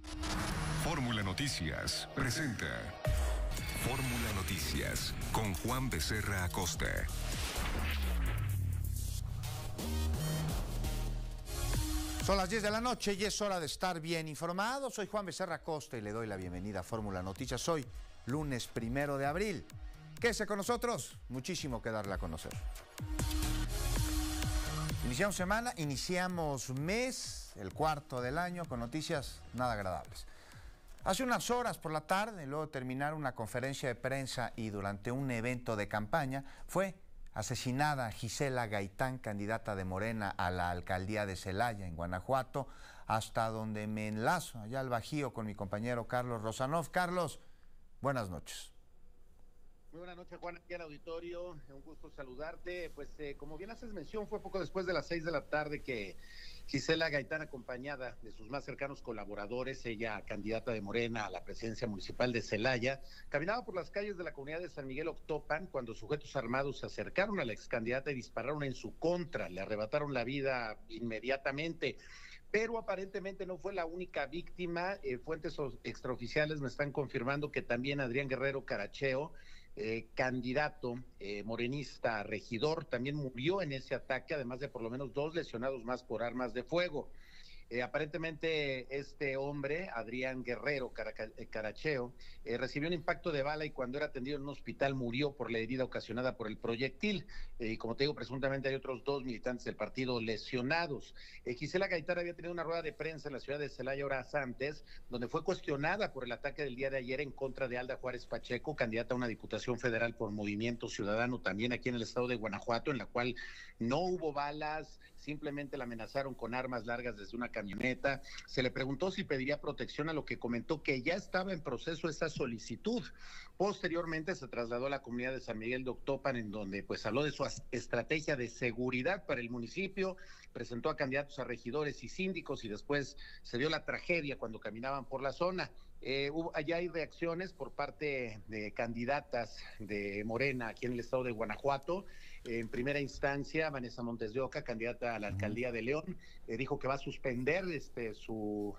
Fórmula Noticias presenta Fórmula Noticias con Juan Becerra Acosta. Son las 10 de la noche y es hora de estar bien informado. Soy Juan Becerra Acosta y le doy la bienvenida a Fórmula Noticias. Hoy, lunes 1 de abril. Quédese con nosotros, muchísimo que darle a conocer. Iniciamos semana, iniciamos mes, el cuarto del año, con noticias nada agradables. Hace unas horas por la tarde, luego de terminar una conferencia de prensa y durante un evento de campaña, fue asesinada Gisela Gaitán, candidata de Morena a la alcaldía de Celaya, en Guanajuato, hasta donde me enlazo, allá al Bajío, con mi compañero Carlos Rosanov. Carlos, buenas noches. Muy buenas noches, Juan, aquí al auditorio, un gusto saludarte. Pues como bien haces mención, fue poco después de las 6 de la tarde que Gisela Gaitán, acompañada de sus más cercanos colaboradores, ella candidata de Morena a la presidencia municipal de Celaya, caminaba por las calles de la comunidad de San Miguel Octopan cuando sujetos armados se acercaron a la excandidata y dispararon en su contra, le arrebataron la vida inmediatamente. Pero aparentemente no fue la única víctima. Fuentes extraoficiales me están confirmando que también Adrián Guerrero Caracheo, candidato morenista a regidor, también murió en ese ataque, además de por lo menos 2 lesionados más por armas de fuego. Aparentemente este hombre, Adrián Guerrero Caracheo, recibió un impacto de bala y cuando era atendido en un hospital murió por la herida ocasionada por el proyectil. Y como te digo, presuntamente hay otros 2 militantes del partido lesionados. Gisela Gaitán había tenido una rueda de prensa en la ciudad de Celaya horas antes, donde fue cuestionada por el ataque del día de ayer en contra de Alda Juárez Pacheco, candidata a una diputación federal por Movimiento Ciudadano, también aquí en el estado de Guanajuato, en la cual no hubo balas, simplemente la amenazaron con armas largas desde una camioneta. Se le preguntó si pediría protección, a lo que comentó que ya estaba en proceso esa solicitud. Posteriormente se trasladó a la comunidad de San Miguel de Octopan, en donde pues habló de su estrategia de seguridad para el municipio, presentó a candidatos a regidores y síndicos y después se dio la tragedia cuando caminaban por la zona. Allá hay reacciones por parte de candidatas de Morena aquí en el estado de Guanajuato. En primera instancia, Vanessa Montes de Oca, candidata a la alcaldía de León, dijo que va a suspender su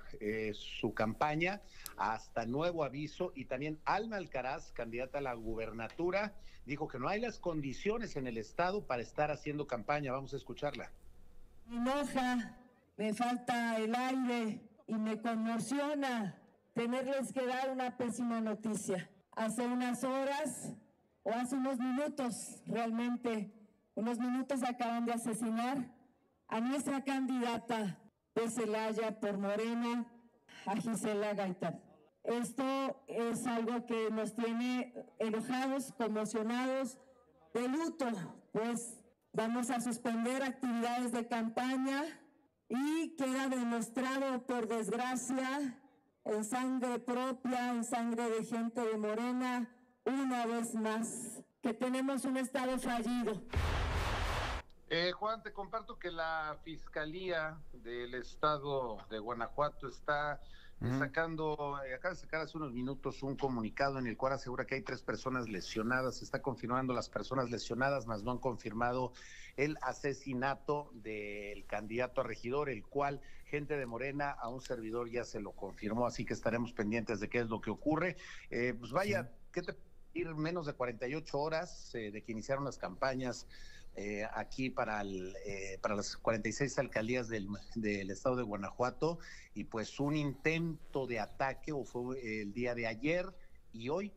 campaña hasta nuevo aviso, y también Alma Alcaraz, candidata a la gubernatura, dijo que no hay las condiciones en el estado para estar haciendo campaña. Vamos a escucharla. Me enoja, me falta el aire y me conmociona tenerles que dar una pésima noticia. Hace unas horas o hace unos minutos, realmente, unos minutos acaban de asesinar a nuestra candidata de Celaya por Morena, a Gisela Gaitán. Esto es algo que nos tiene enojados, conmocionados, de luto, pues vamos a suspender actividades de campaña y queda demostrado, por desgracia, en sangre propia, en sangre de gente de Morena, una vez más, que tenemos un estado fallido. Juan, te comparto que la Fiscalía del Estado de Guanajuato está acaba de sacar hace unos minutos un comunicado en el cual asegura que hay 3 personas lesionadas. Se está confirmando las personas lesionadas, mas no han confirmado el asesinato del candidato a regidor, el cual gente de Morena a un servidor ya se lo confirmó, así que estaremos pendientes de qué es lo que ocurre. Pues vaya, ¿qué te ir menos de 48 horas de que iniciaron las campañas aquí para las 46 alcaldías del estado de Guanajuato, y pues un intento de ataque fue el día de ayer, y hoy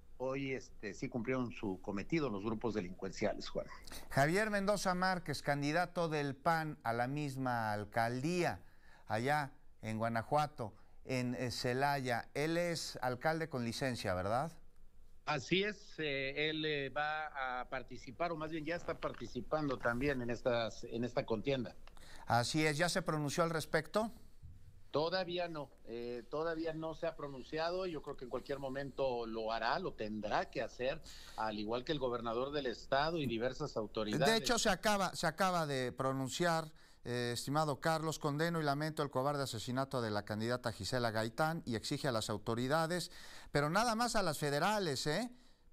sí cumplieron su cometido los grupos delincuenciales, Juan. Javier Mendoza Márquez, candidato del PAN a la misma alcaldía allá en Guanajuato, en Celaya. Él es alcalde con licencia, ¿verdad? Así es, él va a participar, o más bien ya está participando también en esta contienda. Así es, ¿ya se pronunció al respecto? Todavía no se ha pronunciado. Yo creo que en cualquier momento lo hará, lo tendrá que hacer, al igual que el gobernador del estado y diversas autoridades. De hecho, se acaba de pronunciar, estimado Carlos: condeno y lamento el cobarde asesinato de la candidata Gisela Gaitán y exige a las autoridades, pero nada más a las federales,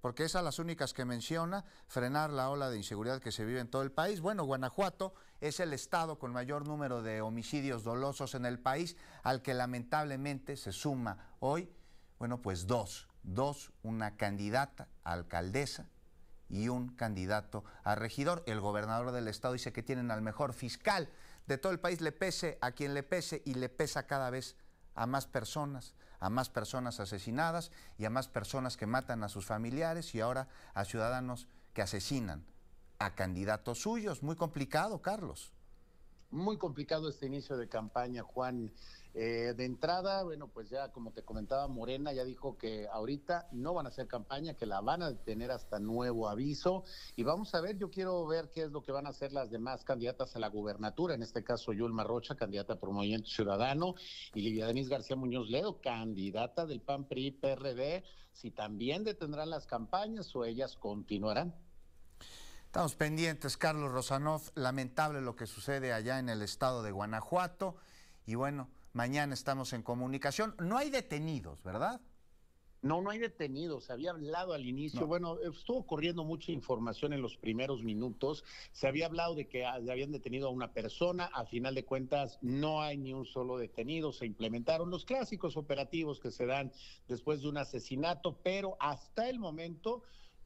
porque esas las únicas que menciona, frenar la ola de inseguridad que se vive en todo el país. Bueno, Guanajuato es el estado con mayor número de homicidios dolosos en el país, al que lamentablemente se suma hoy, bueno, pues dos, una candidata a alcaldesa y un candidato a regidor. El gobernador del estado dice que tienen al mejor fiscal de todo el país, le pese a quien le pese, y le pesa cada vez a más personas asesinadas y a más personas que matan a sus familiares, y ahora a ciudadanos que asesinan a candidatos suyos. Muy complicado, Carlos. Muy complicado este inicio de campaña, Juan. De entrada, bueno, pues ya como te comentaba, Morena ya dijo que ahorita no van a hacer campaña, que la van a detener hasta nuevo aviso. Y vamos a ver, yo quiero ver qué es lo que van a hacer las demás candidatas a la gubernatura, en este caso Yulma Rocha, candidata por Movimiento Ciudadano, y Lidia Denise García Muñoz Ledo, candidata del PAN, PRI, PRD, si también detendrán las campañas o ellas continuarán. Estamos pendientes, Carlos Rosanov. Lamentable lo que sucede allá en el estado de Guanajuato. Y bueno, mañana estamos en comunicación. No hay detenidos, ¿verdad? No hay detenidos. Se había hablado al inicio, no. Bueno, estuvo corriendo mucha información en los primeros minutos. Se había hablado de que habían detenido a una persona. A final de cuentas, no hay ni un solo detenido. Se implementaron los clásicos operativos que se dan después de un asesinato, pero hasta el momento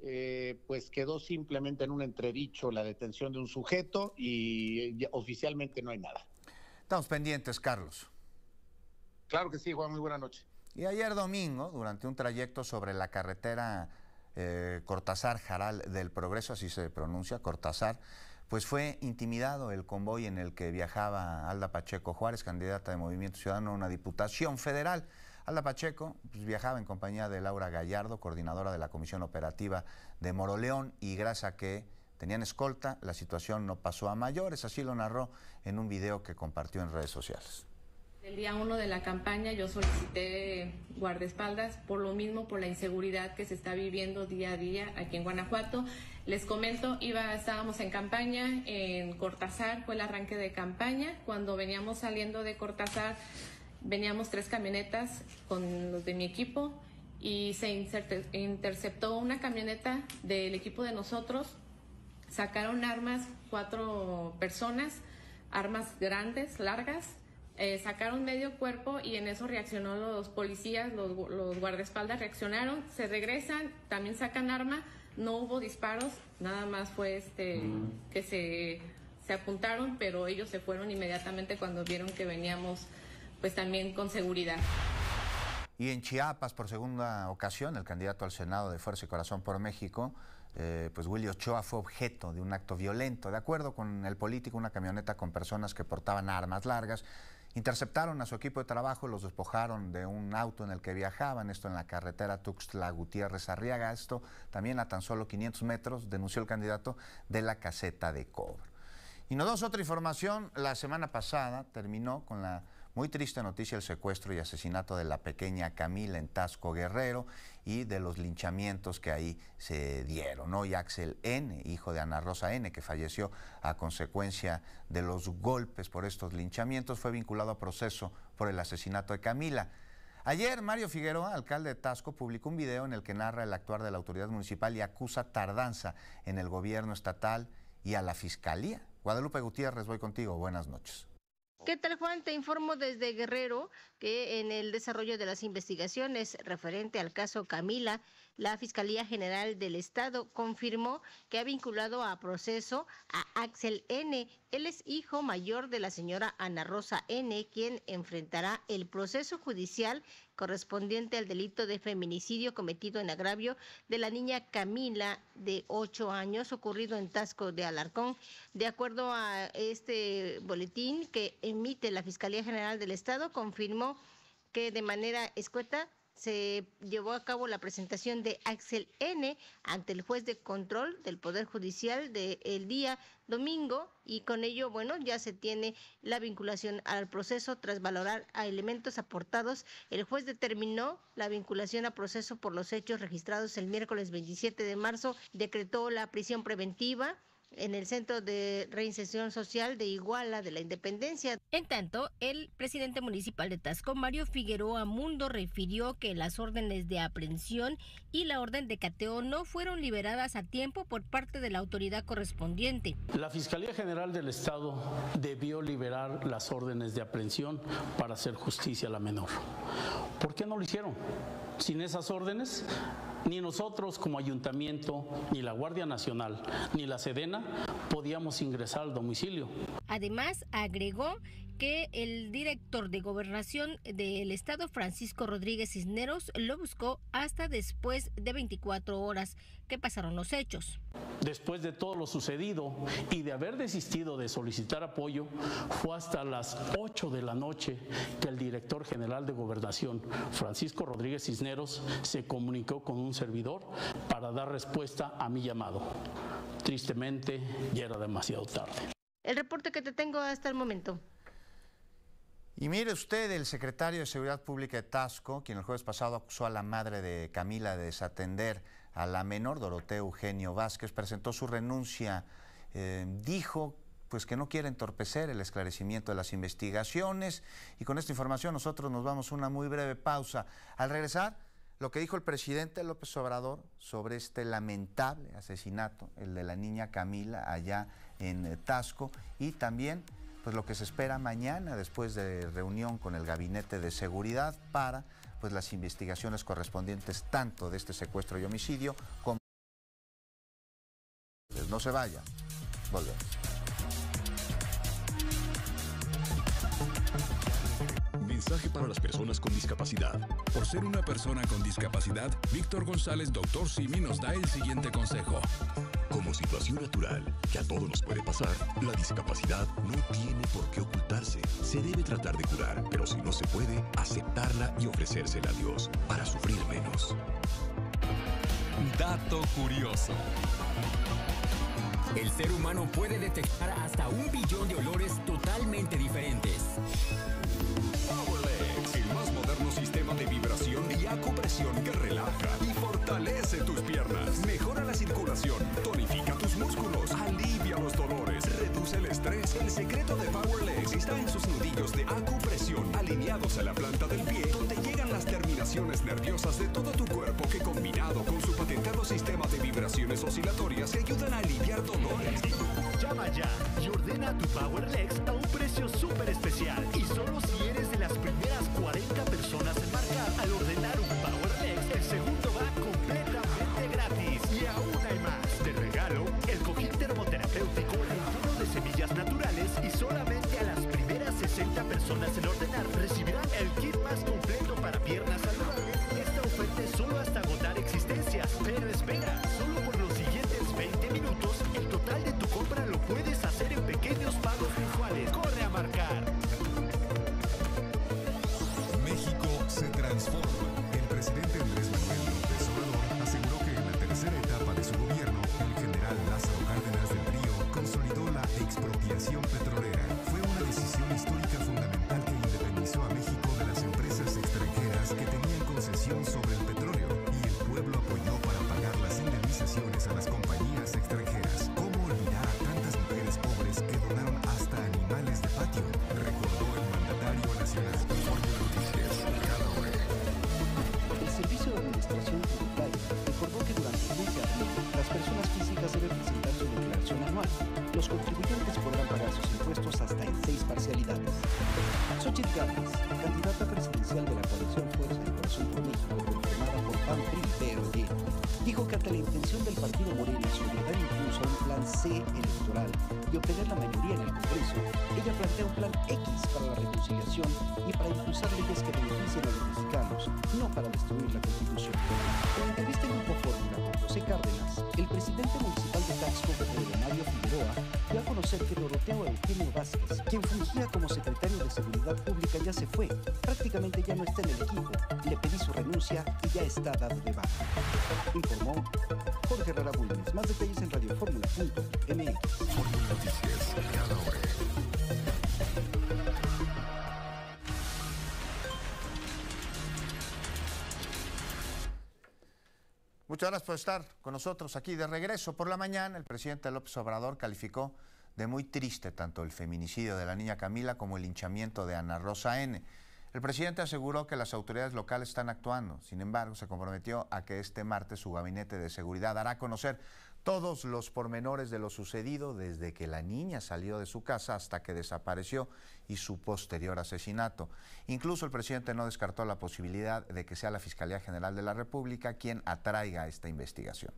pues quedó simplemente en un entredicho la detención de un sujeto y oficialmente no hay nada. Estamos pendientes, Carlos. Claro que sí, Juan, muy buena noche. Y ayer domingo, durante un trayecto sobre la carretera Cortázar-Jaral del Progreso, así se pronuncia, Cortázar, pues fue intimidado el convoy en el que viajaba Alda Pacheco Juárez, candidata de Movimiento Ciudadano a una diputación federal. Alda Pacheco pues, viajaba en compañía de Laura Gallardo, coordinadora de la Comisión Operativa de Moroleón, y gracias a que tenían escolta, la situación no pasó a mayores. Así lo narró en un video que compartió en redes sociales. El día 1 de la campaña yo solicité guardaespaldas por lo mismo, por la inseguridad que se está viviendo día a día aquí en Guanajuato. Les comento, estábamos en campaña en Cortázar, fue el arranque de campaña. Cuando veníamos saliendo de Cortázar, veníamos 3 camionetas con los de mi equipo y se interceptó una camioneta del equipo de nosotros. Sacaron armas, 4 personas, armas grandes, largas. Sacaron medio cuerpo y en eso reaccionó los policías, los guardaespaldas reaccionaron, se regresan, también sacan arma, no hubo disparos, nada más fue que se apuntaron, pero ellos se fueron inmediatamente cuando vieron que veníamos pues también con seguridad. Y en Chiapas, por segunda ocasión, el candidato al Senado de Fuerza y Corazón por México, pues Willy Ochoa, fue objeto de un acto violento. De acuerdo con el político, una camioneta con personas que portaban armas largas interceptaron a su equipo de trabajo, los despojaron de un auto en el que viajaban, esto en la carretera Tuxtla-Gutiérrez-Arriaga, esto también a tan solo 500 metros, denunció el candidato, de la caseta de cobro. Y nos damos otra información. La semana pasada terminó con la muy triste noticia del secuestro y asesinato de la pequeña Camila en Taxco, Guerrero, y de los linchamientos que ahí se dieron, ¿no? Y Axel N., hijo de Ana Rosa N., que falleció a consecuencia de los golpes por estos linchamientos, fue vinculado a proceso por el asesinato de Camila. Ayer, Mario Figueroa, alcalde de Taxco, publicó un video en el que narra el actuar de la autoridad municipal y acusa tardanza en el gobierno estatal y a la Fiscalía. Guadalupe Gutiérrez, voy contigo. Buenas noches. ¿Qué tal, Juan? Te informo desde Guerrero que en el desarrollo de las investigaciones referente al caso Camila, la Fiscalía General del Estado confirmó que ha vinculado a proceso a Axel N. Él es hijo mayor de la señora Ana Rosa N., quien enfrentará el proceso judicial correspondiente al delito de feminicidio cometido en agravio de la niña Camila, de 8 años, ocurrido en Taxco de Alarcón. De acuerdo a este boletín que emite la Fiscalía General del Estado, confirmó que de manera escueta se llevó a cabo la presentación de Axel N. ante el juez de control del Poder Judicial del día domingo, y con ello, bueno, ya se tiene la vinculación al proceso. Tras valorar a elementos aportados, el juez determinó la vinculación a proceso por los hechos registrados el miércoles 27 de marzo, decretó la prisión preventiva en el Centro de Reinserción Social de Iguala de la Independencia. En tanto, el presidente municipal de Taxco, Mario Figueroa Mundo, refirió que las órdenes de aprehensión y la orden de cateo no fueron liberadas a tiempo por parte de la autoridad correspondiente. La Fiscalía General del Estado debió liberar las órdenes de aprehensión para hacer justicia a la menor. ¿Por qué no lo hicieron? Sin esas órdenes, ni nosotros como ayuntamiento, ni la Guardia Nacional, ni la Sedena podíamos ingresar al domicilio. Además, agregó que el director de Gobernación del Estado, Francisco Rodríguez Cisneros, lo buscó hasta después de 24 horas que pasaron los hechos. Después de todo lo sucedido y de haber desistido de solicitar apoyo, fue hasta las 8 de la noche que el director general de Gobernación, Francisco Rodríguez Cisneros, se comunicó con un servidor para dar respuesta a mi llamado. Tristemente, ya era demasiado tarde. El reporte que te tengo hasta el momento. Y mire usted, el secretario de Seguridad Pública de Taxco, quien el jueves pasado acusó a la madre de Camila de desatender a la menor, Dorotea Eugenio Vázquez, presentó su renuncia. Dijo pues que no quiere entorpecer el esclarecimiento de las investigaciones. Y con esta información nosotros nos vamos a una muy breve pausa. Al regresar, lo que dijo el presidente López Obrador sobre este lamentable asesinato, el de la niña Camila allá en Taxco, y también pues lo que se espera mañana después de reunión con el Gabinete de Seguridad para pues las investigaciones correspondientes tanto de este secuestro y homicidio como... No se vaya, volvemos. Mensaje para las personas con discapacidad. Por ser una persona con discapacidad, Víctor González, Dr. Simi, nos da el siguiente consejo. Como situación natural que a todos nos puede pasar, la discapacidad no tiene por qué ocultarse. Se debe tratar de curar, pero si no se puede, aceptarla y ofrecérsela a Dios para sufrir menos. Dato curioso. El ser humano puede detectar hasta 1 billón de olores totalmente diferentes. PowerLegs, el más moderno sistema de vibración y acupresión que relaja y fortalece tus piernas. Mejora la circulación, tonifica tus músculos, alivia los dolores, reduce el estrés. El secreto de PowerLegs está en sus nudillos de acupresión alineados a la planta del pie, donde llegan las terminaciones nerviosas de todo tu cuerpo que, combinado con su patentado sistema de vibraciones oscilatorias, te ayudan a aliviar dolores. Llama ya y ordena tu PowerLegs a un precio súper especial. Y solo si eres de las primeras 40 personas en marcar al ordenar un PowerLegs, el segundo va completamente gratis. Y aún hay más. De regalo, el cojín termoterapéutico relleno de semillas naturales, y solamente a las primeras 60 personas en ordenar recibirán el kit más completo para piernas saludables. Esta oferta es solo hasta agotar existencias. Pero espera, solo por los siguientes 20 minutos, el total de tu compra lo puedes hacer en pequeños pagos mensuales. ¡Corre a marcar! México se transforma. El presidente Andrés Manuel López Obrador aseguró que en la tercera etapa de su gobierno, el general Lázaro Cárdenas del Río consolidó la expropiación petrolera. Fue una decisión histórica fundamental que independizó a México de las empresas extranjeras que tenían concesión sobre el petróleo, y el pueblo apoyó para pagar las indemnizaciones a las compañías extranjeras. ¿Cómo olvidar a tantas mujeres pobres que donaron hasta animales de patio? Recordó el mandatario nacional. Noticias cada hora. El Servicio de Administración Tributaria recordó que durante el mes de abril las personas físicas deben presentar su declaración anual. Los contribuyentes podrán pagar sus impuestos hasta en 6 parcialidades. Xochitl Gálvez, candidata presidencial de la coalición Fuerza y Corazón por México, conformada por PAN, PRI y PRD, dijo que ante la intención del partido Morena sobre dar impulso a un plan C electoral y obtener la mayoría en el Congreso, ella plantea un plan X para la reconciliación y para impulsar leyes que beneficien a los mexicanos, no para destruir la Constitución. En la entrevista en Grupo Fórmula con José Cárdenas, el presidente municipal de Taxco, Mario Figueroa, dio a conocer que Dorotea Eugenio Vázquez, quien fungía como secretario de Seguridad Pública, ya se fue. Prácticamente ya no está en el equipo. Le pedí su renuncia y ya está dado de baja. Informó Jorge Herrera Bulnes. Más detalles en radioformula.mx. Fórmula Noticias cada hora. Muchas gracias por estar con nosotros aquí de regreso. Por la mañana, el presidente López Obrador calificó de muy triste tanto el feminicidio de la niña Camila como el linchamiento de Ana Rosa N. El presidente aseguró que las autoridades locales están actuando. Sin embargo, se comprometió a que este martes su gabinete de seguridad dará a conocer todos los pormenores de lo sucedido desde que la niña salió de su casa hasta que desapareció y su posterior asesinato. Incluso el presidente no descartó la posibilidad de que sea la Fiscalía General de la República quien atraiga esta investigación.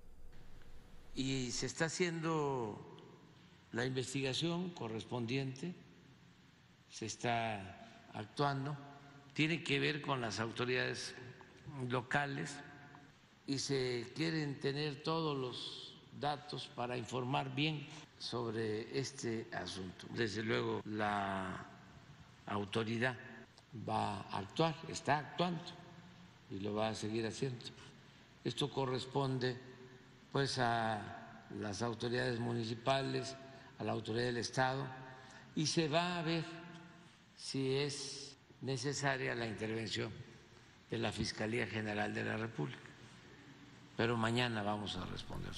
Y se está haciendo la investigación correspondiente, se está actuando, tiene que ver con las autoridades locales y se quieren tener todos los datos para informar bien sobre este asunto. Desde luego la autoridad va a actuar, está actuando y lo va a seguir haciendo. Esto corresponde pues a las autoridades municipales, a la autoridad del Estado, y se va a ver si es necesaria la intervención de la Fiscalía General de la República. Pero mañana vamos a responder.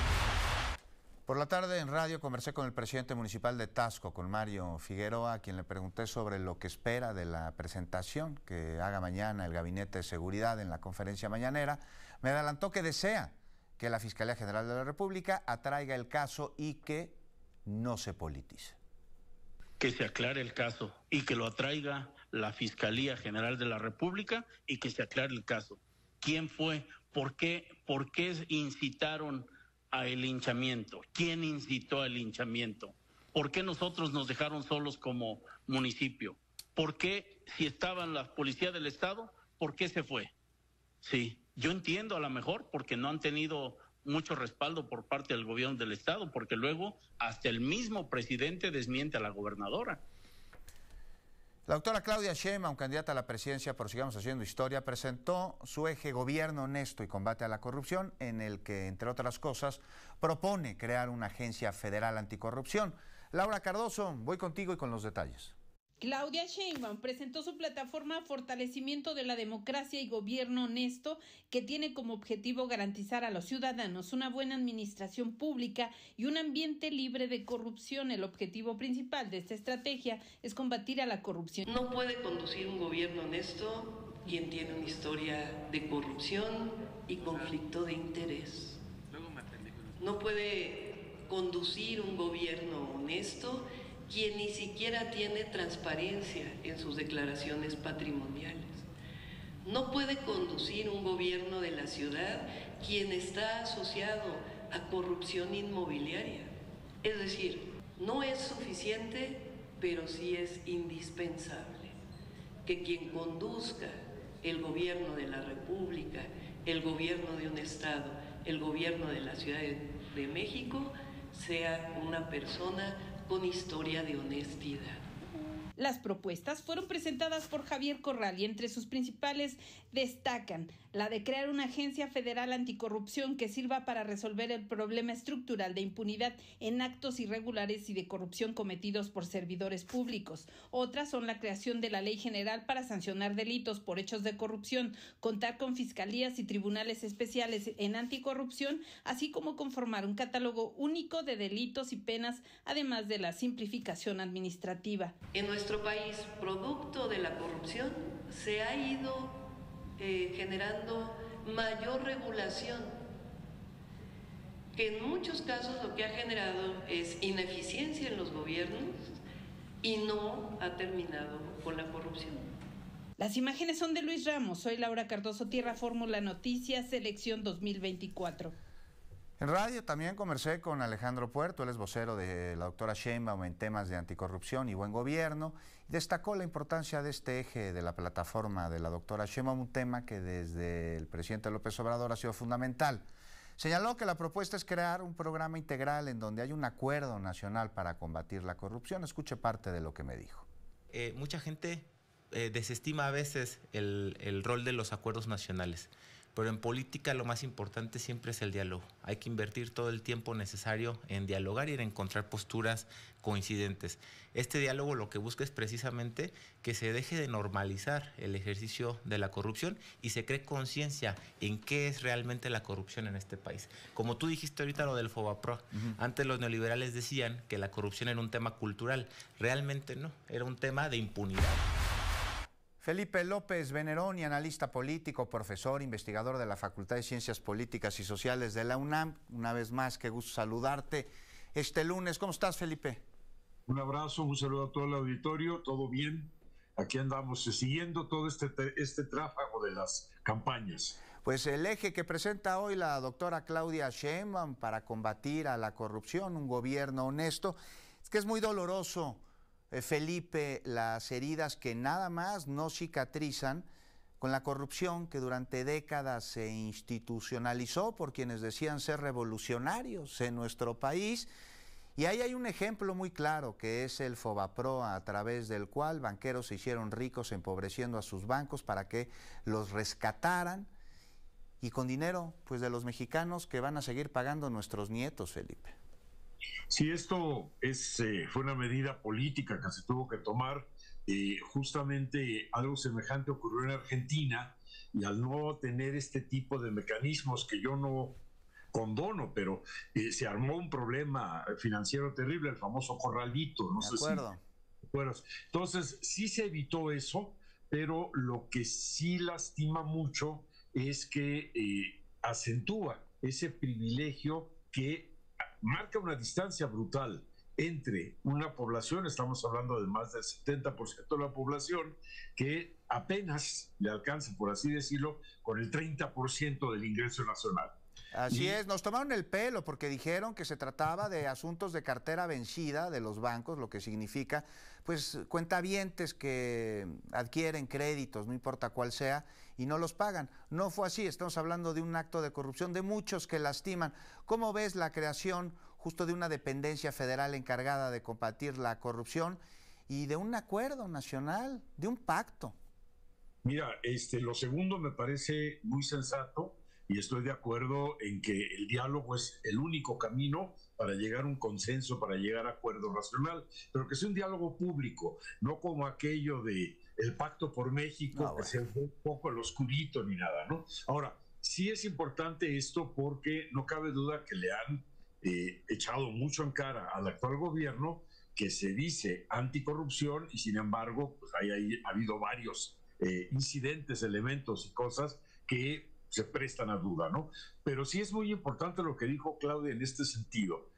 Por la tarde en radio conversé con el presidente municipal de Taxco, con Mario Figueroa, a quien le pregunté sobre lo que espera de la presentación que haga mañana el Gabinete de Seguridad en la conferencia mañanera. Me adelantó que desea que la Fiscalía General de la República atraiga el caso y que no se politice. Que se aclare el caso y que lo atraiga la Fiscalía General de la República y que se aclare el caso. ¿Quién fue? ¿Por qué incitaron al linchamiento? ¿Quién incitó al linchamiento? ¿Por qué nosotros nos dejaron solos como municipio? ¿Por qué, si estaban la policía del Estado, por qué se fue? Sí, yo entiendo a lo mejor porque no han tenido mucho respaldo por parte del gobierno del Estado, porque luego hasta el mismo presidente desmiente a la gobernadora. La doctora Claudia Sheinbaum, candidata a la presidencia por Sigamos Haciendo Historia, presentó su eje Gobierno Honesto y Combate a la Corrupción, en el que, entre otras cosas, propone crear una agencia federal anticorrupción. Laura Cardoso, voy contigo y con los detalles. Claudia Sheinbaum presentó su plataforma Fortalecimiento de la Democracia y Gobierno Honesto, que tiene como objetivo garantizar a los ciudadanos una buena administración pública y un ambiente libre de corrupción. El objetivo principal de esta estrategia es combatir a la corrupción. No puede conducir un gobierno honesto quien tiene una historia de corrupción y conflicto de interés. No puede conducir un gobierno honesto quien ni siquiera tiene transparencia en sus declaraciones patrimoniales. No puede conducir un gobierno de la ciudad quien está asociado a corrupción inmobiliaria. Es decir, no es suficiente, pero sí es indispensable que quien conduzca el gobierno de la República, el gobierno de un estado, el gobierno de la Ciudad de México, sea una persona con historia de honestidad. Las propuestas fueron presentadas por Javier Corral y entre sus principales destacan la de crear una agencia federal anticorrupción que sirva para resolver el problema estructural de impunidad en actos irregulares y de corrupción cometidos por servidores públicos. Otras son la creación de la Ley General para sancionar delitos por hechos de corrupción, contar con fiscalías y tribunales especiales en anticorrupción, así como conformar un catálogo único de delitos y penas, además de la simplificación administrativa. En nuestro país, producto de la corrupción, se ha ido generando mayor regulación, que en muchos casos lo que ha generado es ineficiencia en los gobiernos y no ha terminado con la corrupción. Las imágenes son de Luis Ramos. Soy Laura Cardoso, Tierra Fórmula Noticias, elección 2024. En radio también conversé con Alejandro Puerto, él es vocero de la doctora Sheinbaum en temas de anticorrupción y buen gobierno. Destacó la importancia de este eje de la plataforma de la doctora Sheinbaum, un tema que desde el presidente López Obrador ha sido fundamental. Señaló que la propuesta es crear un programa integral en donde hay un acuerdo nacional para combatir la corrupción. Escuche parte de lo que me dijo. Mucha gente desestima a veces el rol de los acuerdos nacionales, pero en política lo más importante siempre es el diálogo. Hay que invertir todo el tiempo necesario en dialogar y en encontrar posturas coincidentes. Este diálogo lo que busca es precisamente que se deje de normalizar el ejercicio de la corrupción y se cree conciencia en qué es realmente la corrupción en este país. Como tú dijiste ahorita lo del Fobaproa, antes los neoliberales decían que la corrupción era un tema cultural, realmente no, era un tema de impunidad. Felipe López Veneroni, analista político, profesor, investigador de la Facultad de Ciencias Políticas y Sociales de la UNAM. Una vez más, qué gusto saludarte este lunes. ¿Cómo estás, Felipe? Un abrazo, un saludo a todo el auditorio, ¿todo bien? Aquí andamos siguiendo todo este tráfago de las campañas. Pues el eje que presenta hoy la doctora Claudia Sheinbaum para combatir a la corrupción, un gobierno honesto, es que es muy doloroso, Felipe, las heridas que nada más no cicatrizan con la corrupción que durante décadas se institucionalizó por quienes decían ser revolucionarios en nuestro país. Y ahí hay un ejemplo muy claro que es el Fobaproa, a través del cual banqueros se hicieron ricos empobreciendo a sus bancos para que los rescataran y con dinero pues de los mexicanos que van a seguir pagando nuestros nietos, Felipe. Sí, esto fue una medida política que se tuvo que tomar. Justamente algo semejante ocurrió en Argentina y al no tener este tipo de mecanismos que yo no condono, pero se armó un problema financiero terrible, el famoso corralito, no sé si... Entonces, sí se evitó eso, pero lo que sí lastima mucho es que acentúa ese privilegio que marca una distancia brutal entre una población, estamos hablando de más del 70% de la población, que apenas le alcanza, por así decirlo, con el 30% del ingreso nacional. Así es, nos tomaron el pelo porque dijeron que se trataba de asuntos de cartera vencida de los bancos, lo que significa, pues, cuentavientes que adquieren créditos, no importa cuál sea, y no los pagan. No fue así, estamos hablando de un acto de corrupción, de muchos que lastiman. ¿Cómo ves la creación justo de una dependencia federal encargada de combatir la corrupción y de un acuerdo nacional, de un pacto? Mira, lo segundo me parece muy sensato. Y estoy de acuerdo en que el diálogo es el único camino para llegar a un consenso, para llegar a acuerdo racional, pero que sea un diálogo público, no como aquello de el Pacto por México, que se fue un poco el oscurito ni nada, ¿no? Ahora, sí es importante esto porque no cabe duda que le han echado mucho en cara al actual gobierno, que se dice anticorrupción y sin embargo, pues ha habido varios incidentes, elementos y cosas que se prestan a duda, ¿no? Pero sí es muy importante lo que dijo Claudia en este sentido.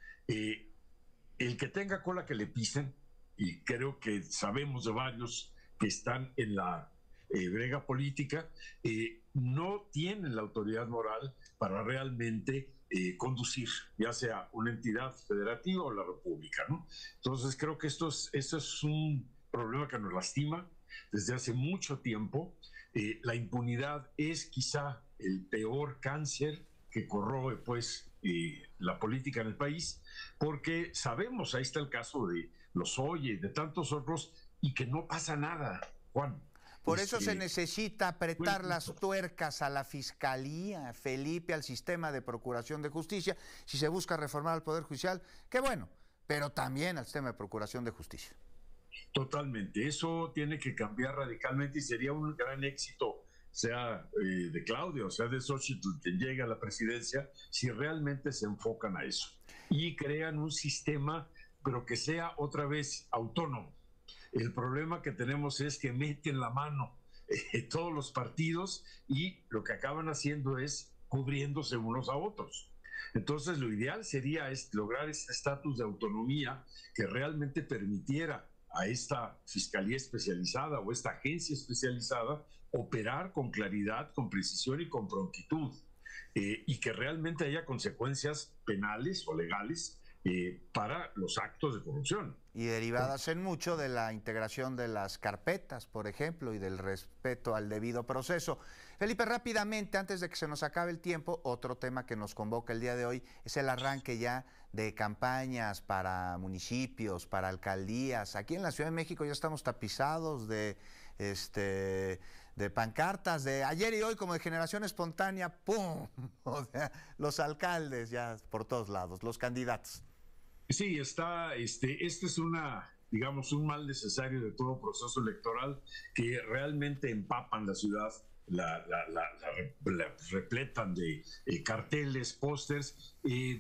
El que tenga cola que le pisen, y creo que sabemos de varios que están en la brega política, no tienen la autoridad moral para realmente conducir, ya sea una entidad federativa o la república, ¿no? Entonces creo que esto es un problema que nos lastima desde hace mucho tiempo. La impunidad es quizá el peor cáncer que corroe pues la política en el país, porque sabemos, ahí está el caso de Lozoya y de tantos otros, y que no pasa nada, Juan. Por eso se necesita apretar las tuercas a la Fiscalía, Felipe, al sistema de Procuración de Justicia, si se busca reformar al Poder Judicial, qué bueno, pero también al sistema de Procuración de Justicia. Totalmente, eso tiene que cambiar radicalmente y sería un gran éxito, sea de Claudia o sea de Xochitl, quien llegue a la presidencia, si realmente se enfocan a eso y crean un sistema, pero que sea otra vez autónomo. El problema que tenemos es que meten la mano todos los partidos y lo que acaban haciendo es cubriéndose unos a otros. Entonces lo ideal sería lograr este estatus de autonomía que realmente permitiera a esta fiscalía especializada o esta agencia especializada operar con claridad, con precisión y con prontitud, y que realmente haya consecuencias penales o legales para los actos de corrupción. Y derivadas en mucho de la integración de las carpetas, por ejemplo, y del respeto al debido proceso. Felipe, rápidamente, antes de que se nos acabe el tiempo, otro tema que nos convoca el día de hoy es el arranque ya de campañas para municipios, para alcaldías. Aquí en la Ciudad de México ya estamos tapizados de de pancartas de ayer y hoy como de generación espontánea, ¡pum! O sea, los alcaldes ya por todos lados, los candidatos. Sí, este es digamos, un mal necesario de todo proceso electoral que realmente empapan la ciudad, la repletan de carteles, pósters,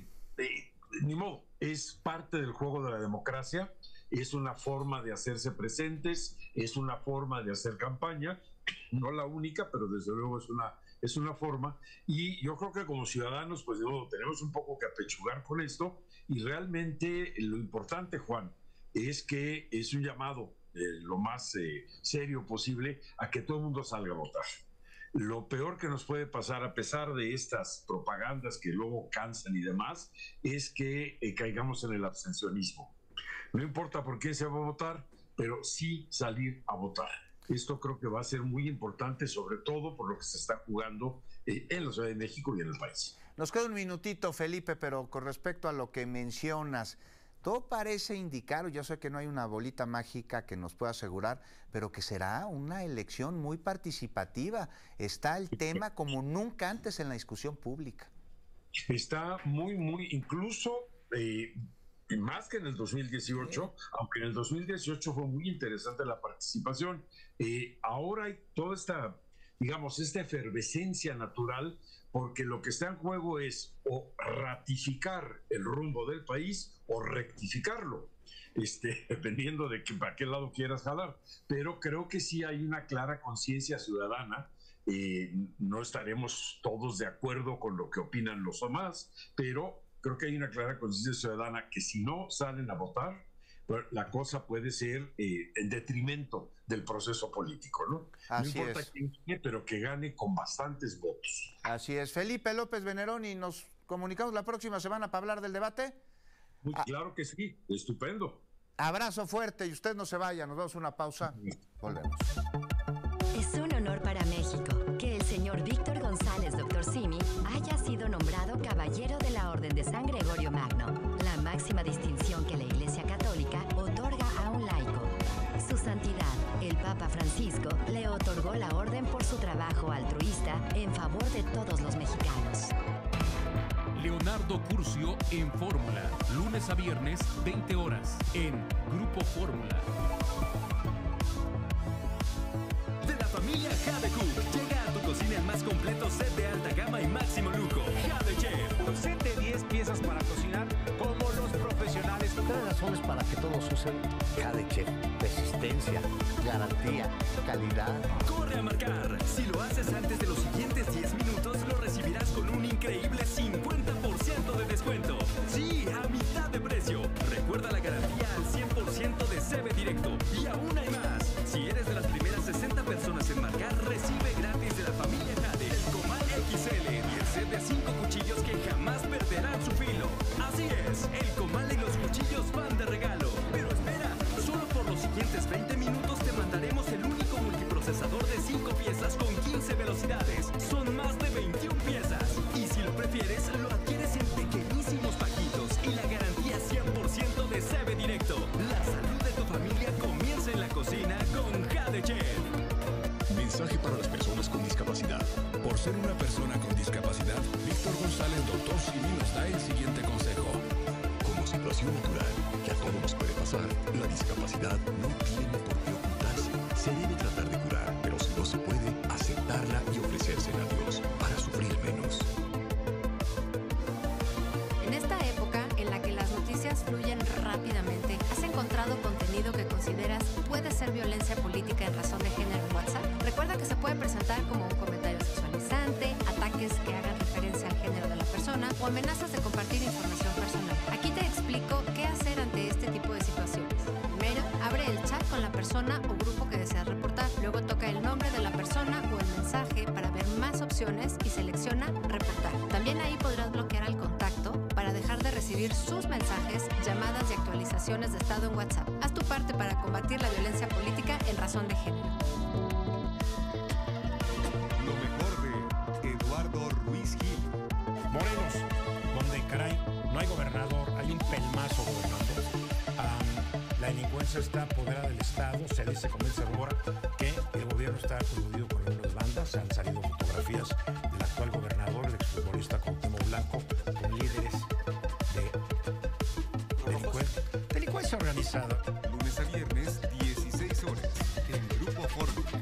ni modo, es parte del juego de la democracia, es una forma de hacerse presentes, es una forma de hacer campaña, no la única, pero desde luego es una forma, y yo creo que como ciudadanos, pues tenemos un poco que apechugar con esto, y realmente lo importante, Juan, es que es un llamado lo más serio posible a que todo el mundo salga a votar. Lo peor que nos puede pasar, a pesar de estas propagandas que luego cansan y demás, es que caigamos en el abstencionismo. No importa por quién se va a votar, pero sí salir a votar. Esto creo que va a ser muy importante, sobre todo por lo que se está jugando en la Ciudad de México y en el país. Nos queda un minutito, Felipe, pero con respecto a lo que mencionas, todo parece indicar, yo sé que no hay una bolita mágica que nos pueda asegurar, pero que será una elección muy participativa. Está el tema como nunca antes en la discusión pública. Está muy, incluso más que en el 2018, aunque en el 2018 fue muy interesante la participación. Ahora hay toda esta, digamos, esta efervescencia natural, porque lo que está en juego es o ratificar el rumbo del país o rectificarlo, dependiendo de para qué lado quieras jalar. Pero creo que sí hay una clara conciencia ciudadana. No estaremos todos de acuerdo con lo que opinan los demás, pero creo que hay una clara conciencia ciudadana que si no salen a votar, pues la cosa puede ser en detrimento del proceso político, ¿no? Así no importa quién gane, pero que gane con bastantes votos. Así es. Felipe López Veneroni, nos comunicamos la próxima semana para hablar del debate. Claro que sí, estupendo. Abrazo fuerte y usted no se vaya, nos vamos a una pausa. Volvemos. Es un honor para México que el señor Víctor González, Dr. Simi, haya sido nombrado Caballero de la Orden de San Gregorio Magno, la máxima distinción que la Iglesia Católica otorga a un laico. Su Santidad, el Papa Francisco, le otorgó la orden por su trabajo altruista en favor de todos los mexicanos. Leonardo Curcio en Fórmula, lunes a viernes, 20 horas, en Grupo Fórmula. De la familia Jade Cook, llega a tu cocina el más completo set de alta gama y máximo lujo. Jade Chef. Un set de 10 piezas para cocinar como los profesionales. Tres razones para que todos usen Jade Chef. Resistencia, garantía, calidad. Corre a marcar. Si lo haces antes de los siguientes 10 minutos, lo recibirás con un increíble 50% de descuento. Sí, a mitad de precio. Recuerda la garantía al 100% de CB Directo. Y aún hay más. Si eres de las primeras 60 personas en marcar, recibe gratis de la familia Jade el Comal XL y el set de 5 cuchillos que jamás perderán su filo. Así es, el Comal y los cuchillos van de regalo. Pero espera, solo por los siguientes 20 minutos te mandaremos el único multiprocesador de 5 piezas con 15 velocidades. Son más de 21 piezas. Y si lo prefieres, lo adquieres en pequeñísimos paquitos y la garantía 100% de CB Directo. La salud de tu familia comienza en la cocina con Jade Chef. Mensaje para las personas con discapacidad. Por ser una persona con discapacidad, Víctor González, Dr. Simi, nos da el siguiente consejo. Como situación natural que a todos nos puede pasar, la discapacidad no tiene por qué ocultarse. Se debe tratar de curar, pero si no se puede, aceptarla y ofrecérsela a Dios para sufrir menos. En esta época en la que las noticias fluyen rápidamente, ¿has encontrado contenido que consideras puede ser violencia política en razón de género en WhatsApp? Recuerda que se puede presentar como un comentario sexualizante, ataques que hagan referencia al género de la persona o amenazas de compartir información personal. Aquí te explico qué hacer ante este tipo de situaciones. Primero, abre el chat con la persona o grupo que deseas reportar. Luego toca el nombre de la persona o el mensaje para ver más opciones y selecciona reportar. También ahí podrás bloquear al contacto para dejar de recibir sus mensajes, llamadas y actualizaciones de estado en WhatsApp. Haz tu parte para combatir la violencia política en razón de género. Lo mejor de Eduardo Ruiz Gil. Morelos, donde caray, no hay gobernador, hay un pelmazo gobernando. La delincuencia está apoderada del Estado. Se dice, como dice Rubora, que el gobierno está coludido con algunas bandas. Han salido fotografías del actual gobernador, el exfutbolista Cuauhtémoc Blanco, con líderes de delincuencia organizada. Lunes a viernes, 16 horas, en Grupo Fórmula.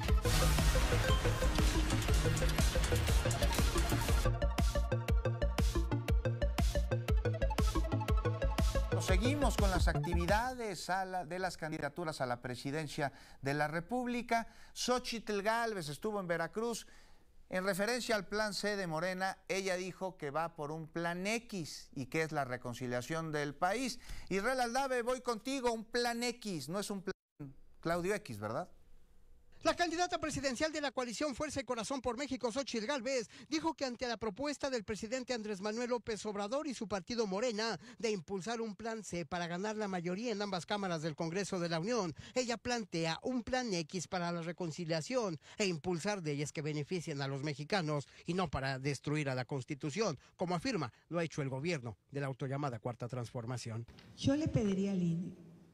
Seguimos con las actividades de las candidaturas a la presidencia de la República. Xóchitl Gálvez estuvo en Veracruz. En referencia al plan C de Morena, ella dijo que va por un plan X y que es la reconciliación del país. Israel Aldave, voy contigo, un plan X, no es un plan Claudio X, ¿verdad? La candidata presidencial de la coalición Fuerza y Corazón por México, Xóchitl Gálvez, dijo que ante la propuesta del presidente Andrés Manuel López Obrador y su partido Morena de impulsar un plan C para ganar la mayoría en ambas cámaras del Congreso de la Unión, ella plantea un plan X para la reconciliación e impulsar leyes que beneficien a los mexicanos y no para destruir a la Constitución, como afirma lo ha hecho el gobierno de la autollamada Cuarta Transformación. Yo le pediría al INE,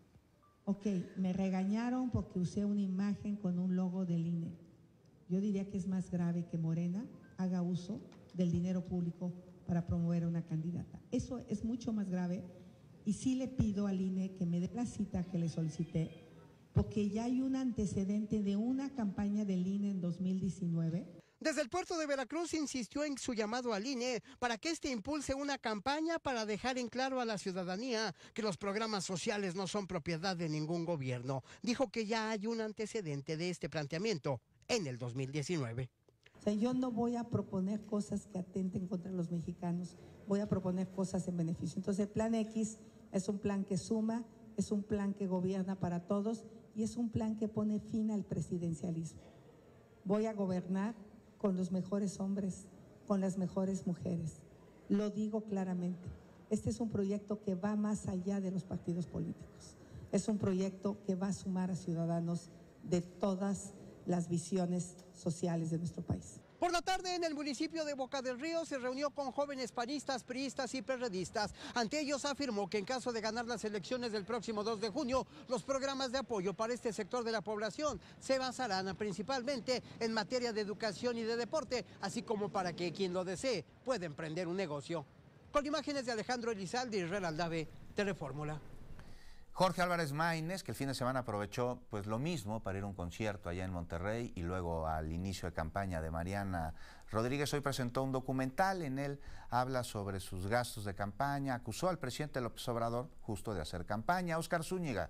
ok, me regañaron porque usé una imagen con un logo del INE. Yo diría que es más grave que Morena haga uso del dinero público para promover a una candidata. Eso es mucho más grave y sí le pido al INE que me dé la cita que le solicité, porque ya hay un antecedente de una campaña del INE en 2019. Desde el puerto de Veracruz insistió en su llamado al INE para que éste impulse una campaña para dejar en claro a la ciudadanía que los programas sociales no son propiedad de ningún gobierno. Dijo que ya hay un antecedente de este planteamiento en el 2019. O sea, yo no voy a proponer cosas que atenten contra los mexicanos, voy a proponer cosas en beneficio. Entonces el plan X es un plan que suma, es un plan que gobierna para todos y es un plan que pone fin al presidencialismo. Voy a gobernar con los mejores hombres, con las mejores mujeres. Lo digo claramente, este es un proyecto que va más allá de los partidos políticos. Es un proyecto que va a sumar a ciudadanos de todas las visiones sociales de nuestro país. Por la tarde, en el municipio de Boca del Río, se reunió con jóvenes panistas, priistas y perredistas. Ante ellos afirmó que en caso de ganar las elecciones del próximo 2 de junio, los programas de apoyo para este sector de la población se basarán principalmente en materia de educación y de deporte, así como para que quien lo desee pueda emprender un negocio. Con imágenes de Alejandro Elizalde y Israel Aldave, Telefórmula. Jorge Álvarez Maínez, que el fin de semana aprovechó pues lo mismo para ir a un concierto allá en Monterrey y luego al inicio de campaña de Mariana Rodríguez, hoy presentó un documental. En él habla sobre sus gastos de campaña, acusó al presidente López Obrador justo de hacer campaña. Óscar Zúñiga.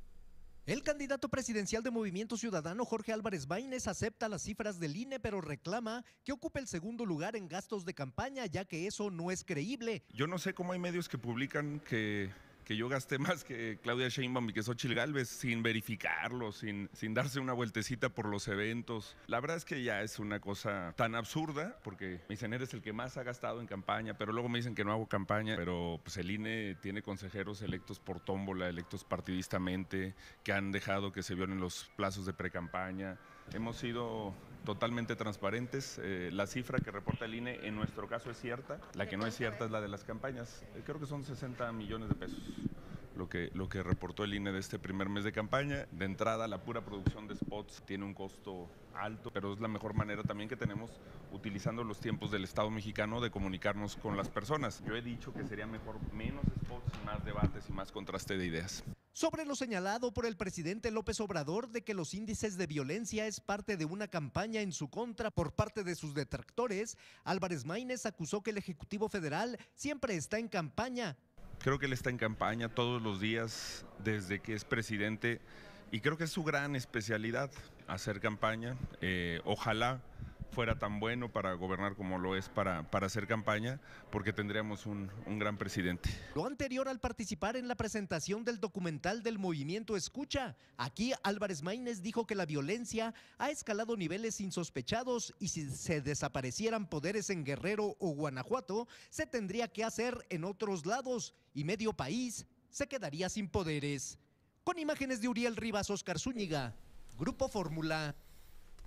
El candidato presidencial de Movimiento Ciudadano, Jorge Álvarez Maínez, acepta las cifras del INE, pero reclama que ocupe el segundo lugar en gastos de campaña, ya que eso no es creíble. Yo no sé cómo hay medios que publican que yo gasté más que Claudia Sheinbaum y que Xóchitl Gálvez sin verificarlo, sin darse una vueltecita por los eventos. La verdad es que ya es una cosa tan absurda, porque me dicen, eres el que más ha gastado en campaña, pero luego me dicen que no hago campaña, pero pues el INE tiene consejeros electos por tómbola, electos partidistamente, que han dejado que se violen los plazos de precampaña. Hemos sido totalmente transparentes. La cifra que reporta el INE en nuestro caso es cierta. La que no es cierta es la de las campañas. Creo que son 60 millones de pesos lo que reportó el INE de este primer mes de campaña. De entrada, la pura producción de spots tiene un costo alto, pero es la mejor manera también que tenemos, utilizando los tiempos del Estado mexicano, de comunicarnos con las personas. Yo he dicho que sería mejor menos spots y más debates y más contraste de ideas. Sobre lo señalado por el presidente López Obrador de que los índices de violencia es parte de una campaña en su contra por parte de sus detractores, Álvarez Maínez acusó que el Ejecutivo Federal siempre está en campaña. Creo que él está en campaña todos los días desde que es presidente y creo que es su gran especialidad, hacer campaña. Ojalá fuera tan bueno para gobernar como lo es para hacer campaña, porque tendríamos un gran presidente. Lo anterior al participar en la presentación del documental del movimiento Escucha. Aquí Álvarez Maínez dijo que la violencia ha escalado niveles insospechados y si se desaparecieran poderes en Guerrero o Guanajuato, se tendría que hacer en otros lados y medio país se quedaría sin poderes. Con imágenes de Uriel Rivas, Óscar Zúñiga, Grupo Fórmula.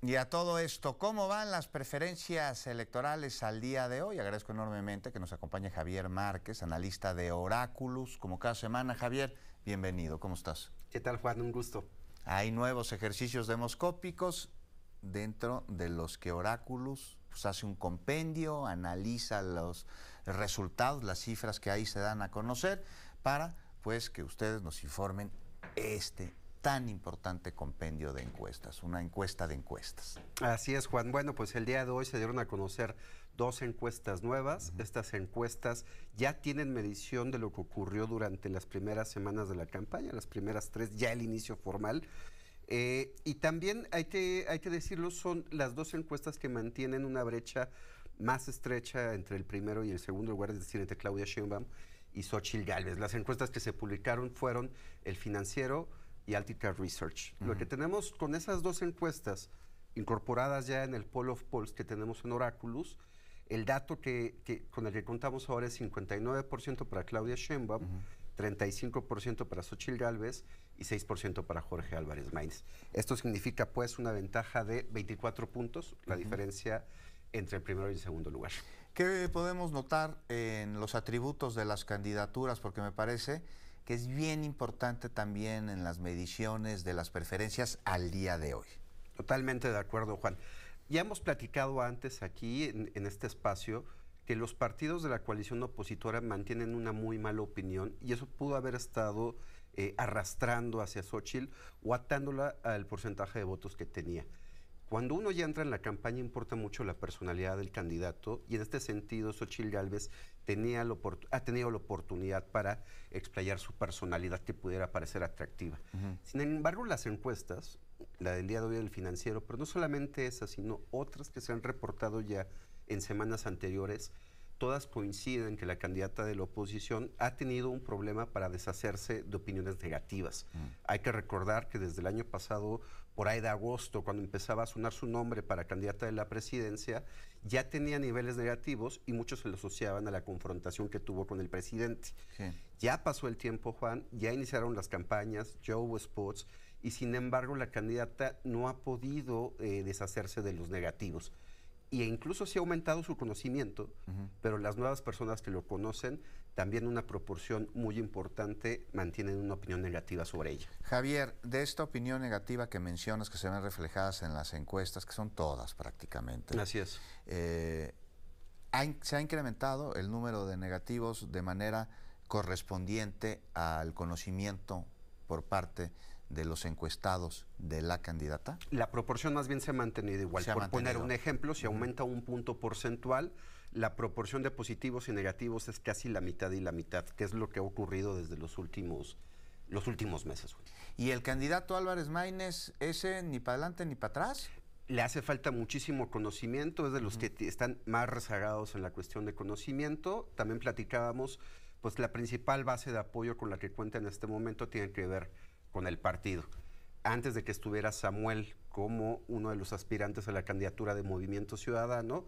Y a todo esto, ¿cómo van las preferencias electorales al día de hoy? Agradezco enormemente que nos acompañe Javier Márquez, analista de Oráculos, como cada semana. Javier, bienvenido, ¿cómo estás? ¿Qué tal, Juan? Un gusto. Hay nuevos ejercicios demoscópicos dentro de los que Oráculos pues, hace un compendio, analiza los resultados, las cifras que ahí se dan a conocer, para pues que ustedes nos informen tan importante compendio de encuestas, una encuesta de encuestas. Así es, Juan. Bueno, pues el día de hoy se dieron a conocer 2 encuestas nuevas. Estas encuestas ya tienen medición de lo que ocurrió durante las primeras semanas de la campaña, las primeras 3, ya el inicio formal. Y también hay que decirlo, son las 2 encuestas que mantienen una brecha más estrecha entre el primero y el segundo lugar, es decir, entre Claudia Sheinbaum y Xóchitl Gálvez. Las encuestas que se publicaron fueron El Financiero y Altica Research. Lo que tenemos con esas 2 encuestas incorporadas ya en el Poll of Polls que tenemos en Oráculos, el dato con el que contamos ahora es 59% para Claudia Sheinbaum, 35% para Xóchitl Gálvez y 6% para Jorge Álvarez Maínez. Esto significa pues una ventaja de 24 puntos, la diferencia entre el primero y el segundo lugar. ¿Qué podemos notar en los atributos de las candidaturas? Porque me parece que es bien importante también en las mediciones de las preferencias al día de hoy. Totalmente de acuerdo, Juan. Ya hemos platicado antes aquí en este espacio que los partidos de la coalición opositora mantienen una muy mala opinión y eso pudo haber estado arrastrando hacia Xóchitl o atándola al porcentaje de votos que tenía. Cuando uno ya entra en la campaña importa mucho la personalidad del candidato y en este sentido Xóchitl Gálvez ha tenido la oportunidad para explayar su personalidad que pudiera parecer atractiva. Sin embargo, las encuestas, la del día de hoy del Financiero, pero no solamente esas, sino otras que se han reportado ya en semanas anteriores, todas coinciden que la candidata de la oposición ha tenido un problema para deshacerse de opiniones negativas. Hay que recordar que desde el año pasado, por ahí de agosto, cuando empezaba a sonar su nombre para candidata de la presidencia, ya tenía niveles negativos y muchos se lo asociaban a la confrontación que tuvo con el presidente. Sí. Ya pasó el tiempo, Juan, ya iniciaron las campañas, ya hubo spots, y sin embargo la candidata no ha podido deshacerse de los negativos. E incluso sí ha aumentado su conocimiento, pero las nuevas personas que lo conocen, también una proporción muy importante, mantienen una opinión negativa sobre ella. Javier, de esta opinión negativa que mencionas, que se ven reflejadas en las encuestas, que son todas prácticamente. Así es. Se ha incrementado el número de negativos de manera correspondiente al conocimiento por parte de los encuestados de la candidata? La proporción más bien se ha mantenido igual. Por poner un ejemplo, si aumenta un punto porcentual, la proporción de positivos y negativos es casi la mitad y la mitad, que es lo que ha ocurrido desde los últimos meses. ¿Y el candidato Álvarez Maínez, ese ni para adelante ni para atrás? Le hace falta muchísimo conocimiento, es de los que están más rezagados en la cuestión de conocimiento. También platicábamos, pues la principal base de apoyo con la que cuenta en este momento tiene que ver con el partido. Antes de que estuviera Samuel como uno de los aspirantes a la candidatura de Movimiento Ciudadano,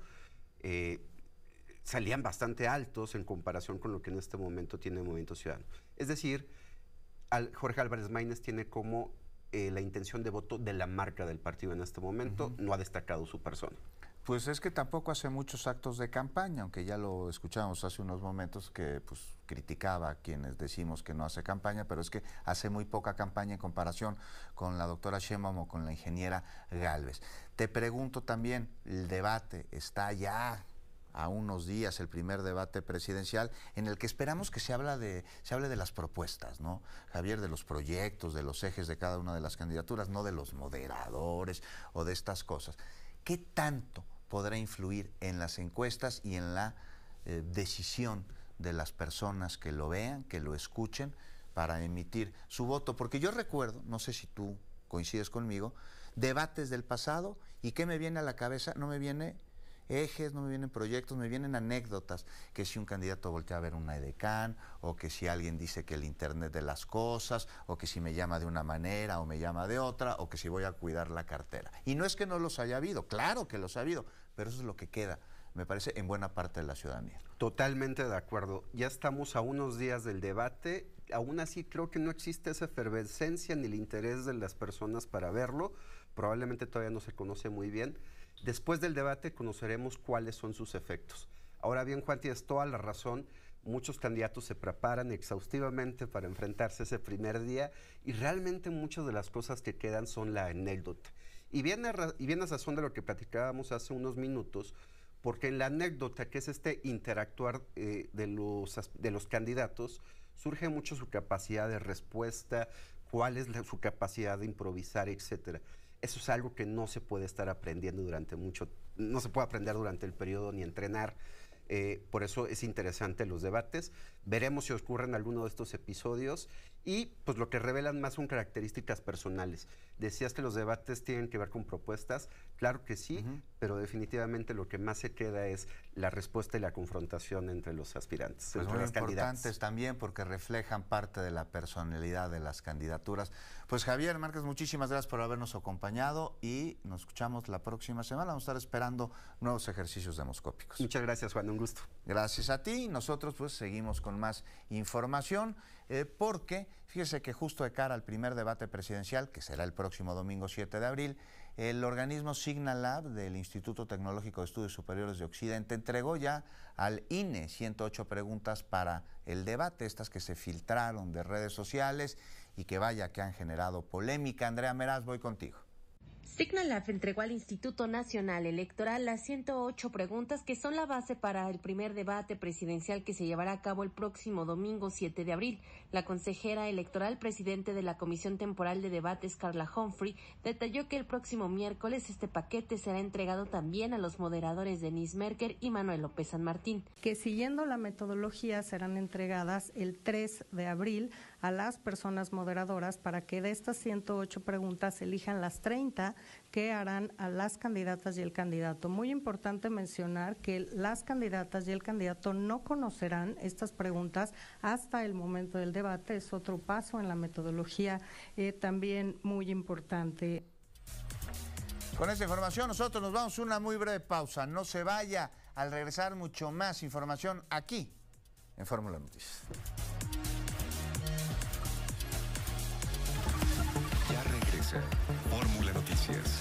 salían bastante altos en comparación con lo que en este momento tiene Movimiento Ciudadano. Es decir, Jorge Álvarez Maínez tiene como la intención de voto de la marca del partido en este momento, no ha destacado su persona. Pues es que tampoco hace muchos actos de campaña, aunque ya lo escuchábamos hace unos momentos que pues criticaba a quienes decimos que no hace campaña, pero es que hace muy poca campaña en comparación con la doctora Sheinbaum o con la ingeniera Gálvez. Te pregunto también, el debate está ya a unos días, el primer debate presidencial, en el que esperamos que se hable de las propuestas, ¿no, Javier? De los proyectos, de los ejes de cada una de las candidaturas, no de los moderadores o de estas cosas. ¿Qué tanto podrá influir en las encuestas y en la decisión de las personas que lo vean, que lo escuchen, para emitir su voto? Porque yo recuerdo, no sé si tú coincides conmigo, debates del pasado, y ¿qué me viene a la cabeza? No me viene ejes, no me vienen proyectos, me vienen anécdotas, que si un candidato voltea a ver una edecán, o que si alguien dice que el internet de las cosas, o que si me llama de una manera o me llama de otra, o que si voy a cuidar la cartera. Y no es que no los haya habido, claro que los ha habido, pero eso es lo que queda, me parece, en buena parte de la ciudadanía. Totalmente de acuerdo. Ya estamos a unos días del debate. Aún así creo que no existe esa efervescencia ni el interés de las personas para verlo, probablemente todavía no se conoce muy bien. Después del debate conoceremos cuáles son sus efectos. Ahora bien, Juan, tienes toda la razón. Muchos candidatos se preparan exhaustivamente para enfrentarse ese primer día y realmente muchas de las cosas que quedan son la anécdota. Y viene a razón de lo que platicábamos hace unos minutos, porque en la anécdota, que es este interactuar de los candidatos, surge mucho su capacidad de respuesta, cuál es su capacidad de improvisar, etcétera. Eso es algo que no se puede estar aprendiendo no se puede aprender durante el periodo ni entrenar. Por eso es interesante los debates. Veremos si ocurren alguno de estos episodios y pues lo que revelan más son características personales. Decías que los debates tienen que ver con propuestas, claro que sí, pero definitivamente lo que más se queda es la respuesta y la confrontación entre los aspirantes, pues entre muy los candidatos. Importantes también porque reflejan parte de la personalidad de las candidaturas. Pues Javier Márquez, muchísimas gracias por habernos acompañado y nos escuchamos la próxima semana. Vamos a estar esperando nuevos ejercicios demoscópicos. Muchas gracias, Juan, un gusto. Gracias a ti. Nosotros pues seguimos con más información porque fíjese que justo de cara al primer debate presidencial, que será el próximo domingo 7 de abril, el organismo Signalab del Instituto Tecnológico de Estudios Superiores de Occidente entregó ya al INE 108 preguntas para el debate, estas que se filtraron de redes sociales y que vaya que han generado polémica. Andrea Meraz, voy contigo. Signalab entregó al Instituto Nacional Electoral las 108 preguntas que son la base para el primer debate presidencial que se llevará a cabo el próximo domingo 7 de abril. La consejera electoral, presidente de la Comisión Temporal de Debates, Carla Humphrey, detalló que el próximo miércoles este paquete será entregado también a los moderadores Denise Merker y Manuel López San Martín. Que siguiendo la metodología serán entregadas el 3 de abril a las personas moderadoras para que de estas 108 preguntas elijan las 30 que harán a las candidatas y el candidato. Muy importante mencionar que las candidatas y el candidato no conocerán estas preguntas hasta el momento del debate. Es otro paso en la metodología también muy importante. Con esta información nosotros nos vamos a una muy breve pausa. No se vaya, al regresar mucho más información aquí en Fórmula Noticias. Ya regresa Fórmula Noticias.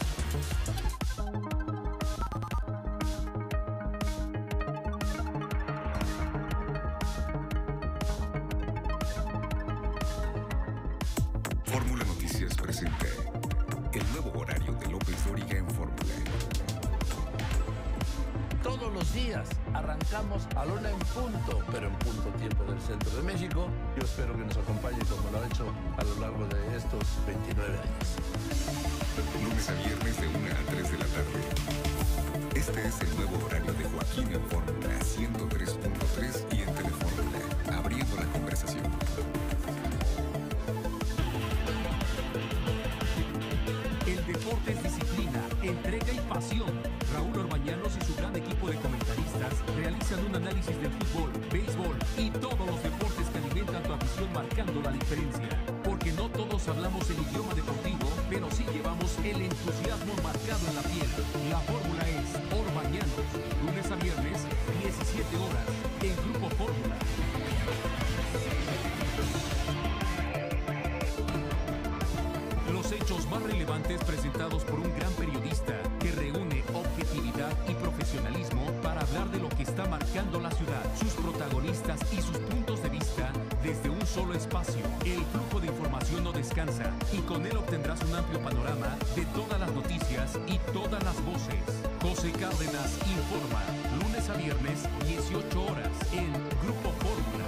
Fórmula Noticias presenta el nuevo horario de López Dóriga en Fórmula. Todos los días arrancamos a la 1 en punto, pero en punto tiempo del centro de México. Yo espero que nos acompañe como lo ha hecho a lo largo de estos 29 años. Lunes a viernes de 1 a 3 de la tarde. Este es el nuevo horario de Joaquín en Fórmula 103.3 y en Telefórmula, abriendo la conversación. El deporte es disciplina, entrega y pasión. Raúl Orbañanos y su gran equipo de comentaristas realizan un análisis del fútbol, béisbol y todos los deportes que alimentan tu afición, marcando la diferencia. Porque no todos hablamos el idioma deportivo, pero sí llevamos el entusiasmo marcado en la piel. La fórmula es Orbañanos, lunes a viernes, 17 horas, en Grupo Fórmula. Los hechos más relevantes presentados por un gran periodista que reúne objetividad y profesionalismo para hablar de lo que está marcando la ciudad, sus protagonistas y sus puntos de vista desde un solo espacio. El flujo de información no descansa y con él obtendrás un amplio panorama de todas las noticias y todas las voces. José Cárdenas informa, lunes a viernes, 18 horas, en Grupo Fórmula.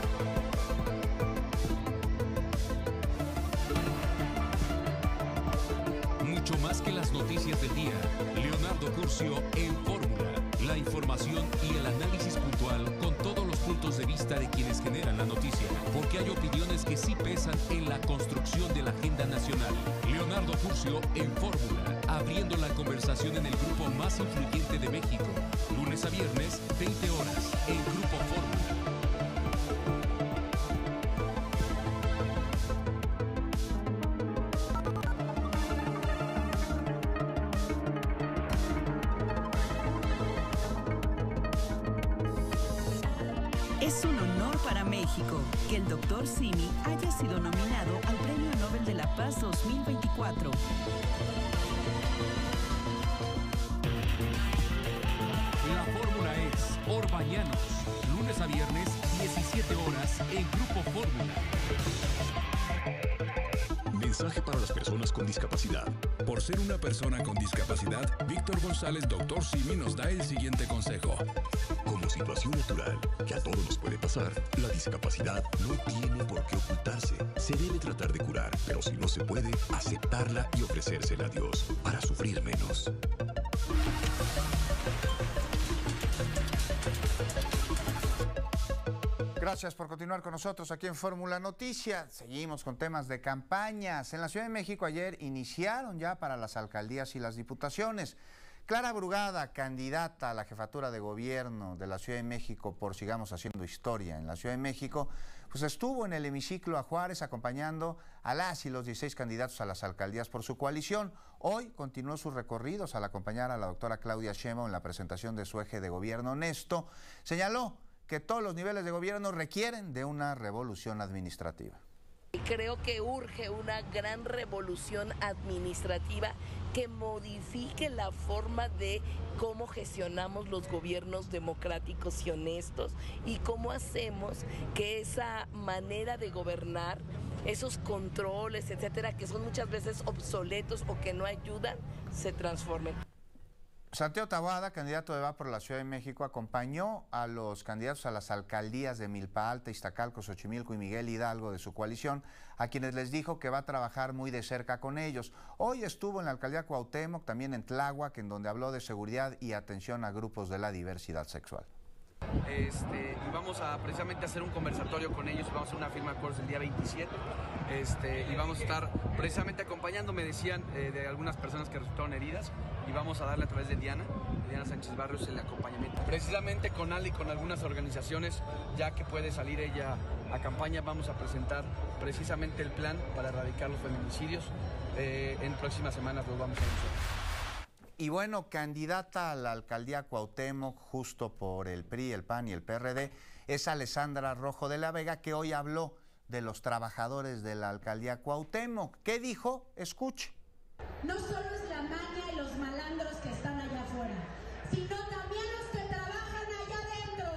Mucho más que las noticias del día. Leonardo Curcio en Fórmula. La información y el análisis puntual con todos los puntos de vista de quienes generan la noticia. Porque hay opiniones que sí pesan en la construcción de la agenda nacional. Leonardo Curcio en Fórmula. Abriendo la conversación en el grupo más influyente de México. Lunes a viernes, 20 horas, en Grupo Fórmula. Es un honor para México que el Dr. Simi haya sido nominado al Premio Nobel de la Paz 2024. Orbañanos, lunes a viernes, 17 horas, en Grupo Fórmula. Mensaje para las personas con discapacidad. Por ser una persona con discapacidad, Víctor González, Dr. Simi, nos da el siguiente consejo. Como situación natural, que a todos nos puede pasar, la discapacidad no tiene por qué ocultarse. Se debe tratar de curar, pero si no se puede, aceptarla y ofrecérsela a Dios para sufrir menos. Gracias por continuar con nosotros aquí en Fórmula Noticias. Seguimos con temas de campañas. En la Ciudad de México ayer iniciaron ya para las alcaldías y las diputaciones. Clara Brugada, candidata a la jefatura de gobierno de la Ciudad de México por Sigamos Haciendo Historia en la Ciudad de México, pues estuvo en el hemiciclo a Juárez acompañando a las y los 16 candidatos a las alcaldías por su coalición. Hoy continuó sus recorridos al acompañar a la doctora Claudia Sheinbaum en la presentación de su eje de gobierno honesto. Señaló que todos los niveles de gobierno requieren de una revolución administrativa. Creo que urge una gran revolución administrativa que modifique la forma de cómo gestionamos los gobiernos democráticos y honestos y cómo hacemos que esa manera de gobernar, esos controles, etcétera, que son muchas veces obsoletos o que no ayudan, se transformen. Santiago Taboada, candidato de Va por la Ciudad de México, acompañó a los candidatos a las alcaldías de Milpa Alta, Iztacalco, Xochimilco y Miguel Hidalgo de su coalición, a quienes les dijo que va a trabajar muy de cerca con ellos. Hoy estuvo en la alcaldía Cuauhtémoc, también en Tláhuac, en donde habló de seguridad y atención a grupos de la diversidad sexual. Y vamos a precisamente hacer un conversatorio con ellos, vamos a hacer una firma de acuerdos el día 27 y vamos a estar precisamente acompañando, me decían, de algunas personas que resultaron heridas y vamos a darle a través de Diana Sánchez Barrios el acompañamiento. Precisamente con Ali y con algunas organizaciones, ya que puede salir ella a campaña, vamos a presentar precisamente el plan para erradicar los feminicidios. En próximas semanas lo vamos a anunciar. Y bueno, candidata a la alcaldía Cuauhtémoc, justo por el PRI, el PAN y el PRD, es Alessandra Rojo de la Vega, que hoy habló de los trabajadores de la alcaldía Cuauhtémoc. ¿Qué dijo? Escuche. No solo es la maña y los malandros que están allá afuera, sino también los que trabajan allá adentro.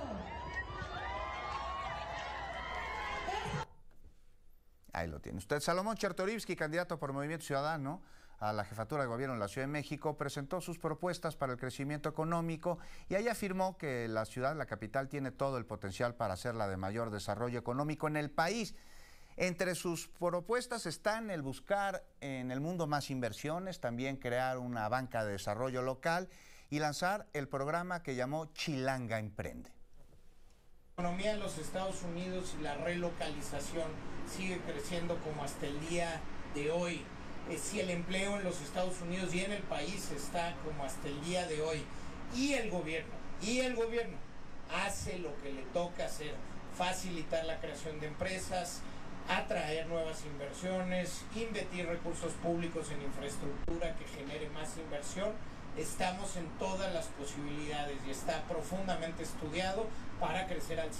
Ahí lo tiene usted. Salomón Chertorivsky, candidato por Movimiento Ciudadano a la jefatura de gobierno en la Ciudad de México, presentó sus propuestas para el crecimiento económico y ahí afirmó que la ciudad, la capital, tiene todo el potencial para ser la de mayor desarrollo económico en el país. Entre sus propuestas están el buscar en el mundo más inversiones, también crear una banca de desarrollo local y lanzar el programa que llamó Chilanga Emprende. La economía en los Estados Unidos y la relocalización sigue creciendo como hasta el día de hoy. Si el empleo en los Estados Unidos y en el país está como hasta el día de hoy y el gobierno hace lo que le toca hacer, facilitar la creación de empresas, atraer nuevas inversiones, invertir recursos públicos en infraestructura que genere más inversión, estamos en todas las posibilidades y está profundamente estudiado para crecer al 5%.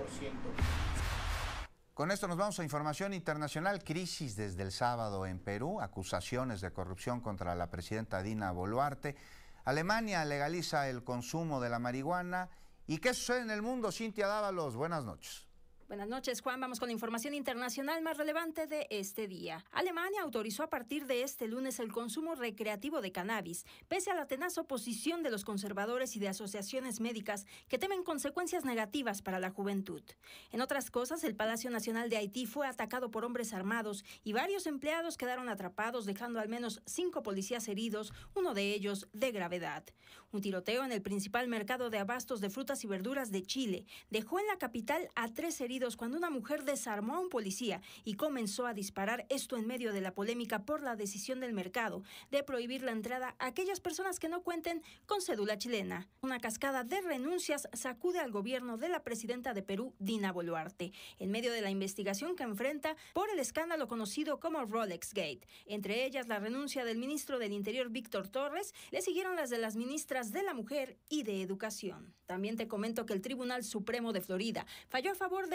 Con esto nos vamos a información internacional. Crisis desde el sábado en Perú, acusaciones de corrupción contra la presidenta Dina Boluarte. Alemania legaliza el consumo de la marihuana. ¿Y qué sucede en el mundo? Cintia Dávalos, buenas noches. Buenas noches, Juan. Vamos con la información internacional más relevante de este día. Alemania autorizó a partir de este lunes el consumo recreativo de cannabis, pese a la tenaz oposición de los conservadores y de asociaciones médicas que temen consecuencias negativas para la juventud. En otras cosas, el Palacio Nacional de Haití fue atacado por hombres armados y varios empleados quedaron atrapados, dejando al menos 5 policías heridos, uno de ellos de gravedad. Un tiroteo en el principal mercado de abastos de frutas y verduras de Chile dejó en la capital a 3 heridos cuando una mujer desarmó a un policía y comenzó a disparar, esto en medio de la polémica por la decisión del mercado de prohibir la entrada a aquellas personas que no cuenten con cédula chilena. Una cascada de renuncias sacude al gobierno de la presidenta de Perú, Dina Boluarte, en medio de la investigación que enfrenta por el escándalo conocido como Rolex Gate. Entre ellas, la renuncia del ministro del Interior, Víctor Torres, le siguieron las de las ministras de la Mujer y de Educación. También te comento que el Tribunal Supremo de Florida falló a favor de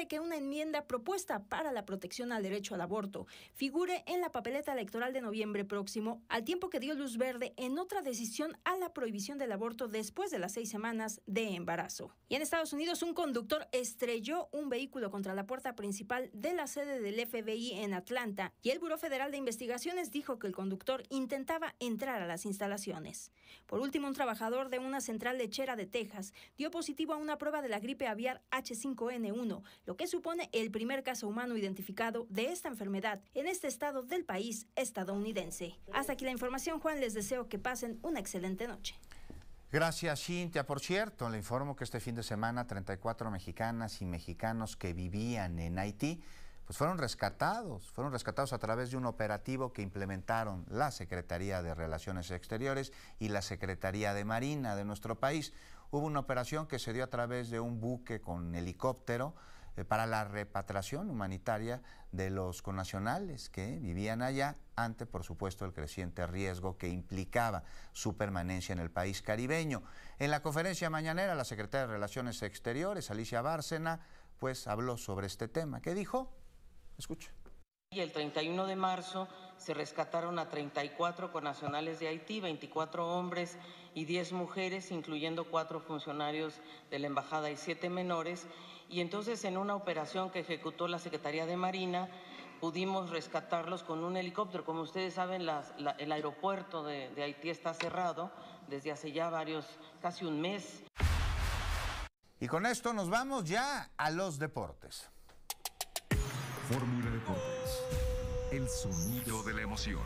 quiere que una enmienda propuesta para la protección al derecho al aborto figure en la papeleta electoral de noviembre próximo, al tiempo que dio luz verde en otra decisión a la prohibición del aborto después de las 6 semanas de embarazo. Y en Estados Unidos, un conductor estrelló un vehículo contra la puerta principal de la sede del FBI en Atlanta, y el Buró Federal de Investigaciones dijo que el conductor intentaba entrar a las instalaciones. Por último, un trabajador de una central lechera de Texas dio positivo a una prueba de la gripe aviar H5N1, lo que supone el primer caso humano identificado de esta enfermedad en este estado del país estadounidense. Hasta aquí la información, Juan. Les deseo que pasen una excelente noche. Gracias, Cintia. Por cierto, le informo que este fin de semana 34 mexicanas y mexicanos que vivían en Haití pues fueron rescatados a través de un operativo que implementaron la Secretaría de Relaciones Exteriores y la Secretaría de Marina de nuestro país. Hubo una operación que se dio a través de un buque con helicóptero para la repatriación humanitaria de los connacionales que vivían allá ante, por supuesto, el creciente riesgo que implicaba su permanencia en el país caribeño. En la conferencia mañanera, la secretaria de Relaciones Exteriores, Alicia Bárcena, pues habló sobre este tema. ¿Qué dijo? Escucha. Y el 31 de marzo se rescataron a 34 connacionales de Haití, 24 hombres y 10 mujeres, incluyendo 4 funcionarios de la embajada y 7 menores. Y entonces, en una operación que ejecutó la Secretaría de Marina, pudimos rescatarlos con un helicóptero. Como ustedes saben, el aeropuerto de Haití está cerrado desde hace ya casi un mes. Y con esto nos vamos ya a los deportes. Fórmula Deportes, el sonido de la emoción.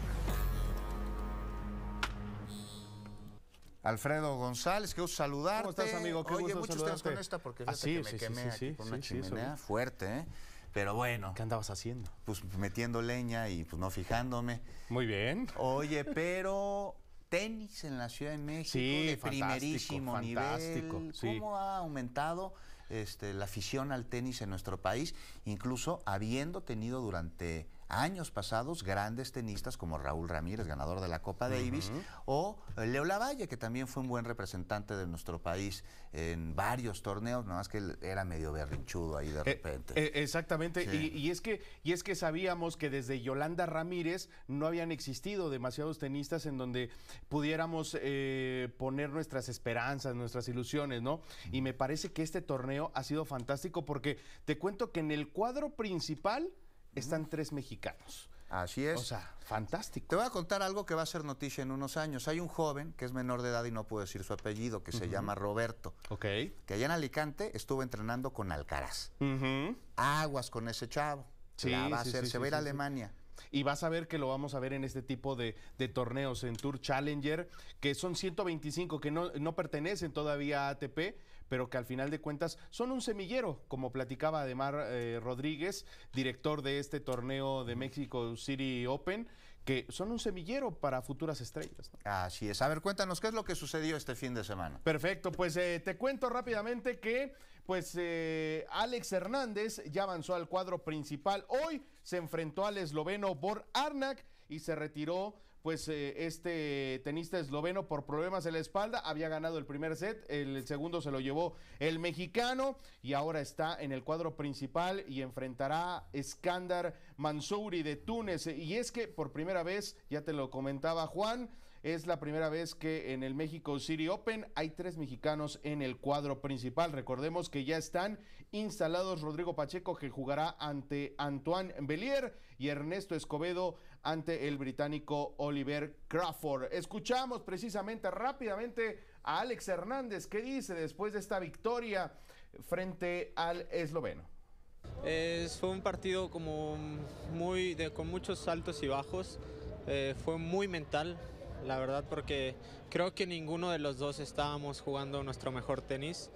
Alfredo González, qué gusto saludarte. ¿Cómo estás, amigo? Qué Oye, gusto muchos saludarte. con esta porque fíjate que me quemé aquí por una chimenea fuerte, ¿eh? Pero bueno. ¿Qué andabas haciendo? Pues metiendo leña y pues no fijándome. Muy bien. Oye, pero tenis en la Ciudad de México de primerísimo nivel. ¿Cómo ha aumentado la afición al tenis en nuestro país? Incluso habiendo tenido durante años pasados grandes tenistas como Raúl Ramírez, ganador de la Copa Davis, o Leo Lavalle, que también fue un buen representante de nuestro país en varios torneos, nada más que él era medio berrinchudo ahí de repente. Exactamente, sí. y es que sabíamos que desde Yolanda Ramírez no habían existido demasiados tenistas en donde pudiéramos poner nuestras esperanzas, nuestras ilusiones, ¿no? Y me parece que este torneo ha sido fantástico porque te cuento que en el cuadro principal están 3 mexicanos. Así es. O sea, fantástico. Te voy a contar algo que va a ser noticia en unos años. Hay un joven que es menor de edad y no puedo decir su apellido, que se llama Roberto. Ok. Que allá en Alicante estuvo entrenando con Alcaraz. Aguas con ese chavo. Sí, la va a hacer, se va a ir a Alemania. Y vas a ver que lo vamos a ver en este tipo de torneos, en Tour Challenger, que son 125 que no pertenecen todavía a ATP, pero que al final de cuentas son un semillero, como platicaba Ademar Rodríguez, director de este torneo de Mexico City Open, que son un semillero para futuras estrellas, ¿no? Así es. A ver, cuéntanos, ¿qué es lo que sucedió este fin de semana? Perfecto, pues te cuento rápidamente que Alex Hernández ya avanzó al cuadro principal. Hoy se enfrentó al esloveno Bor Arnak y se retiró este tenista esloveno por problemas en la espalda. Había ganado el primer set, el segundo se lo llevó el mexicano y ahora está en el cuadro principal y enfrentará a Skandar Mansouri de Túnez. Y es que por primera vez, ya te lo comentaba Juan, es la primera vez que en el México City Open hay 3 mexicanos en el cuadro principal. Recordemos que ya están instalados Rodrigo Pacheco, que jugará ante Antoine Bellier, y Ernesto Escobedo ante el británico Oliver Crawford. Escuchamos precisamente rápidamente a Alex Hernández. ¿Qué dice después de esta victoria frente al esloveno? Fue un partido como con muchos altos y bajos. Fue muy mental, la verdad, porque creo que ninguno de los dos estábamos jugando nuestro mejor tenis.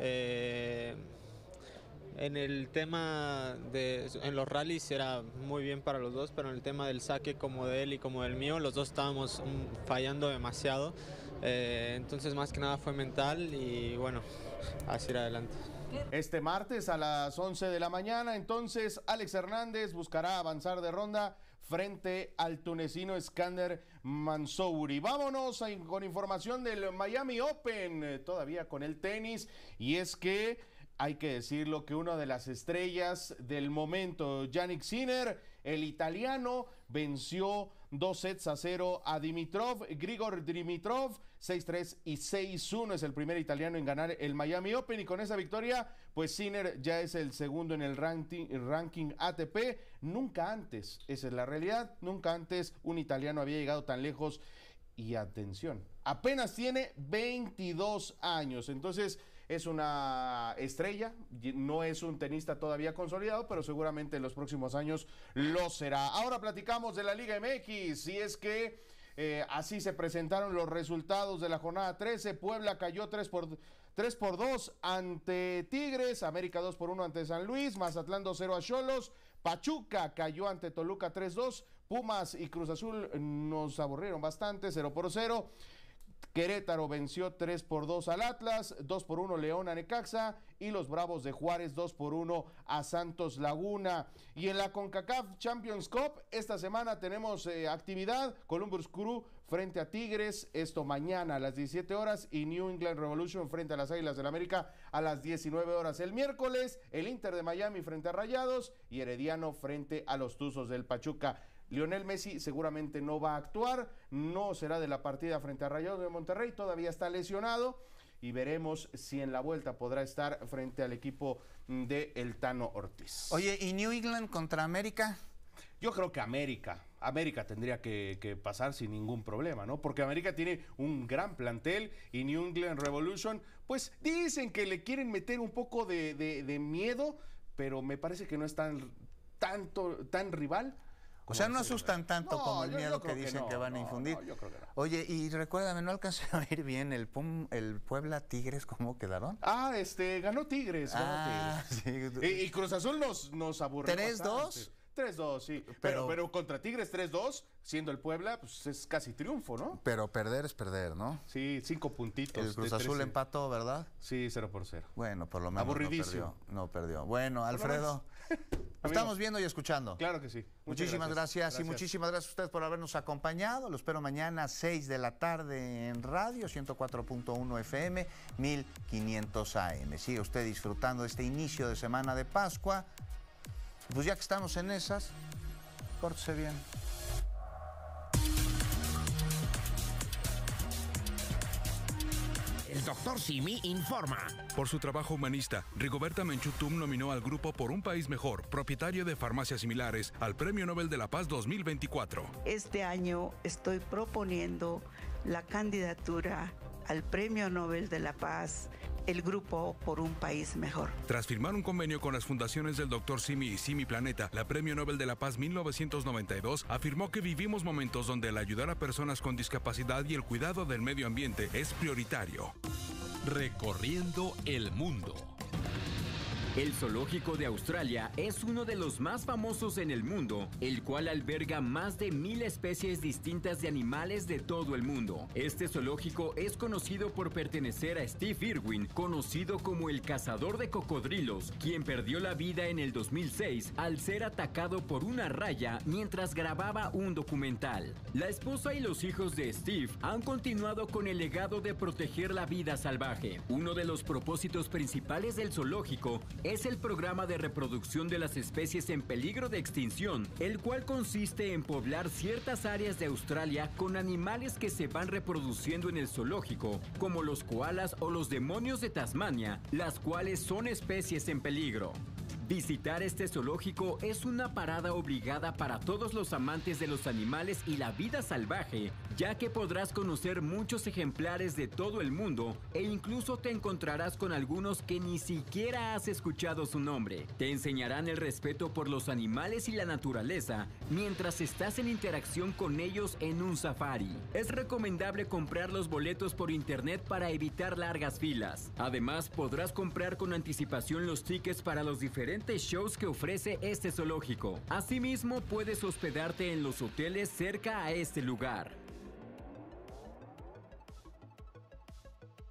En el tema en los rallies era muy bien para los dos, pero en el tema del saque, como de él y como del mío, los dos estábamos fallando demasiado. Entonces, más que nada fue mental y bueno, así ir adelante. Este martes a las 11 de la mañana, entonces Alex Hernández buscará avanzar de ronda frente al tunecino Skandar Mansouri. Vámonos con información del Miami Open, todavía con el tenis, y es que hay que decirlo que una de las estrellas del momento, Jannik Sinner, el italiano, venció 2-0 a Grigor Dimitrov, 6-3 y 6-1. Es el primer italiano en ganar el Miami Open, y con esa victoria, pues Sinner ya es el segundo en el ranking ATP. Nunca antes, esa es la realidad, nunca antes un italiano había llegado tan lejos. Y atención, apenas tiene 22 años, entonces es una estrella, no es un tenista todavía consolidado, pero seguramente en los próximos años lo será. Ahora platicamos de la Liga MX, y es que así se presentaron los resultados de la jornada 13. Puebla cayó 3-2 ante Tigres, América 2-1 ante San Luis, Mazatlán 2-0 a Xolos, Pachuca cayó ante Toluca 3-2, Pumas y Cruz Azul nos aburrieron bastante, 0-0. Querétaro venció 3-2 al Atlas, 2-1 León a Necaxa, y los Bravos de Juárez 2-1 a Santos Laguna. Y en la CONCACAF Champions Cup, esta semana tenemos actividad, Columbus Crew frente a Tigres, esto mañana a las 17 horas, y New England Revolution frente a las Águilas del la América a las 19 horas. El miércoles, el Inter de Miami frente a Rayados, y Herediano frente a los Tuzos del Pachuca. Lionel Messi seguramente no va a actuar, no será de la partida frente a Rayados de Monterrey, todavía está lesionado, y veremos si en la vuelta podrá estar frente al equipo de El Tano Ortiz. Oye, ¿y New England contra América? Yo creo que América tendría que pasar sin ningún problema, ¿no? Porque América tiene un gran plantel, y New England Revolution, pues dicen que le quieren meter un poco de miedo, pero me parece que no es tan rival. O sea, no asustan tanto como el miedo que dicen que van a infundir. No, yo creo que no. Oye, y recuérdame, no alcancé a oír bien el Puebla Tigres, ¿cómo quedaron? Ganó Tigres. Sí. Y Cruz Azul nos aburrió. 3-2. 3-2, sí. Pero contra Tigres 3-2, siendo el Puebla, pues es casi triunfo, ¿no? Pero perder es perder, ¿no? Sí, 5 puntitos. El Cruz Azul empató, ¿verdad? Sí, 0-0. Bueno, por lo menos aburridísimo. No perdió. Bueno, Alfredo, estamos viendo y escuchando. Claro que sí. Muchísimas gracias. Y muchísimas gracias a ustedes por habernos acompañado. Lo espero mañana 6 de la tarde en radio, 104.1 FM, 1500 AM. Sigue usted disfrutando de este inicio de semana de Pascua. Pues ya que estamos en esas, córtese bien. El Dr. Simi informa. Por su trabajo humanista, Rigoberta Menchú Tum nominó al grupo Por un País Mejor, propietario de farmacias similares, al Premio Nobel de la Paz 2024. Este año estoy proponiendo la candidatura al Premio Nobel de la Paz, el grupo Por un País Mejor. Tras firmar un convenio con las fundaciones del Dr. Simi y Simi Planeta, la Premio Nobel de la Paz 1992 afirmó que vivimos momentos donde el ayudar a personas con discapacidad y el cuidado del medio ambiente es prioritario. Recorriendo el mundo. El Zoológico de Australia es uno de los más famosos en el mundo, el cual alberga más de 1000 especies distintas de animales de todo el mundo. Este zoológico es conocido por pertenecer a Steve Irwin, conocido como el cazador de cocodrilos, quien perdió la vida en el 2006 al ser atacado por una raya mientras grababa un documental. La esposa y los hijos de Steve han continuado con el legado de proteger la vida salvaje. Uno de los propósitos principales del zoológico es el programa de reproducción de las especies en peligro de extinción, el cual consiste en poblar ciertas áreas de Australia con animales que se van reproduciendo en el zoológico, como los koalas o los demonios de Tasmania, las cuales son especies en peligro. Visitar este zoológico es una parada obligada para todos los amantes de los animales y la vida salvaje, ya que podrás conocer muchos ejemplares de todo el mundo e incluso te encontrarás con algunos que ni siquiera has escuchado su nombre. Te enseñarán el respeto por los animales y la naturaleza mientras estás en interacción con ellos en un safari. Es recomendable comprar los boletos por internet para evitar largas filas. Además, podrás comprar con anticipación los tickets para los diferentes shows que ofrece este zoológico. Asimismo, puedes hospedarte en los hoteles cerca a este lugar. Tu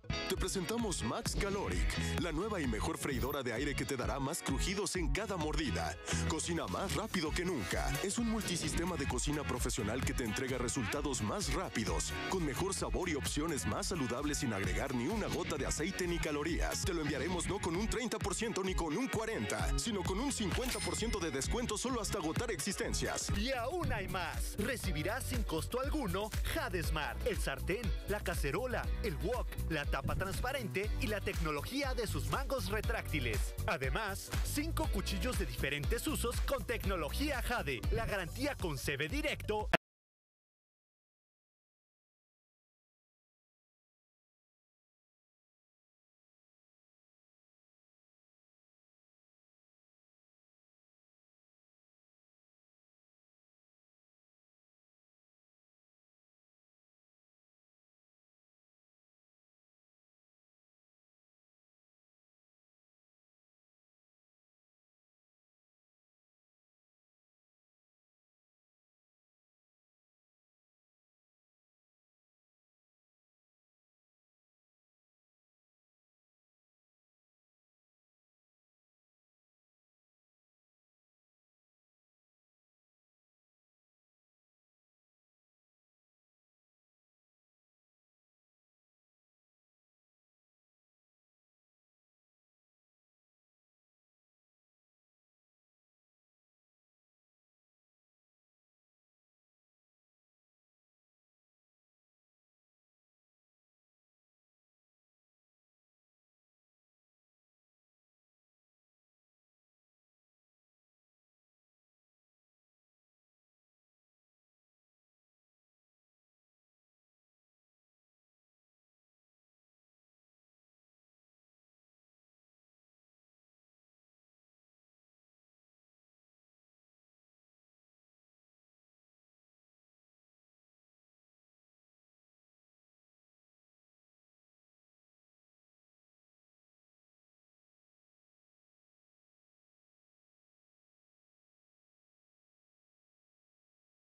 presentamos Max Caloric, la nueva y mejor freidora de aire que te dará más crujidos en cada mordida. Cocina más rápido que nunca. Es un multisistema de cocina profesional que te entrega resultados más rápidos, con mejor sabor y opciones más saludables sin agregar ni una gota de aceite ni calorías. Te lo enviaremos no con un 30% ni con un 40%, sino con un 50% de descuento solo hasta agotar existencias. Y aún hay más. Recibirás sin costo alguno Hadesmart, el sartén, la cacerola, el wok, la tapa transparente y la tecnología de sus mangos retráctiles. Además, 5 cuchillos de diferentes usos con tecnología Jade, la garantía con CB directo.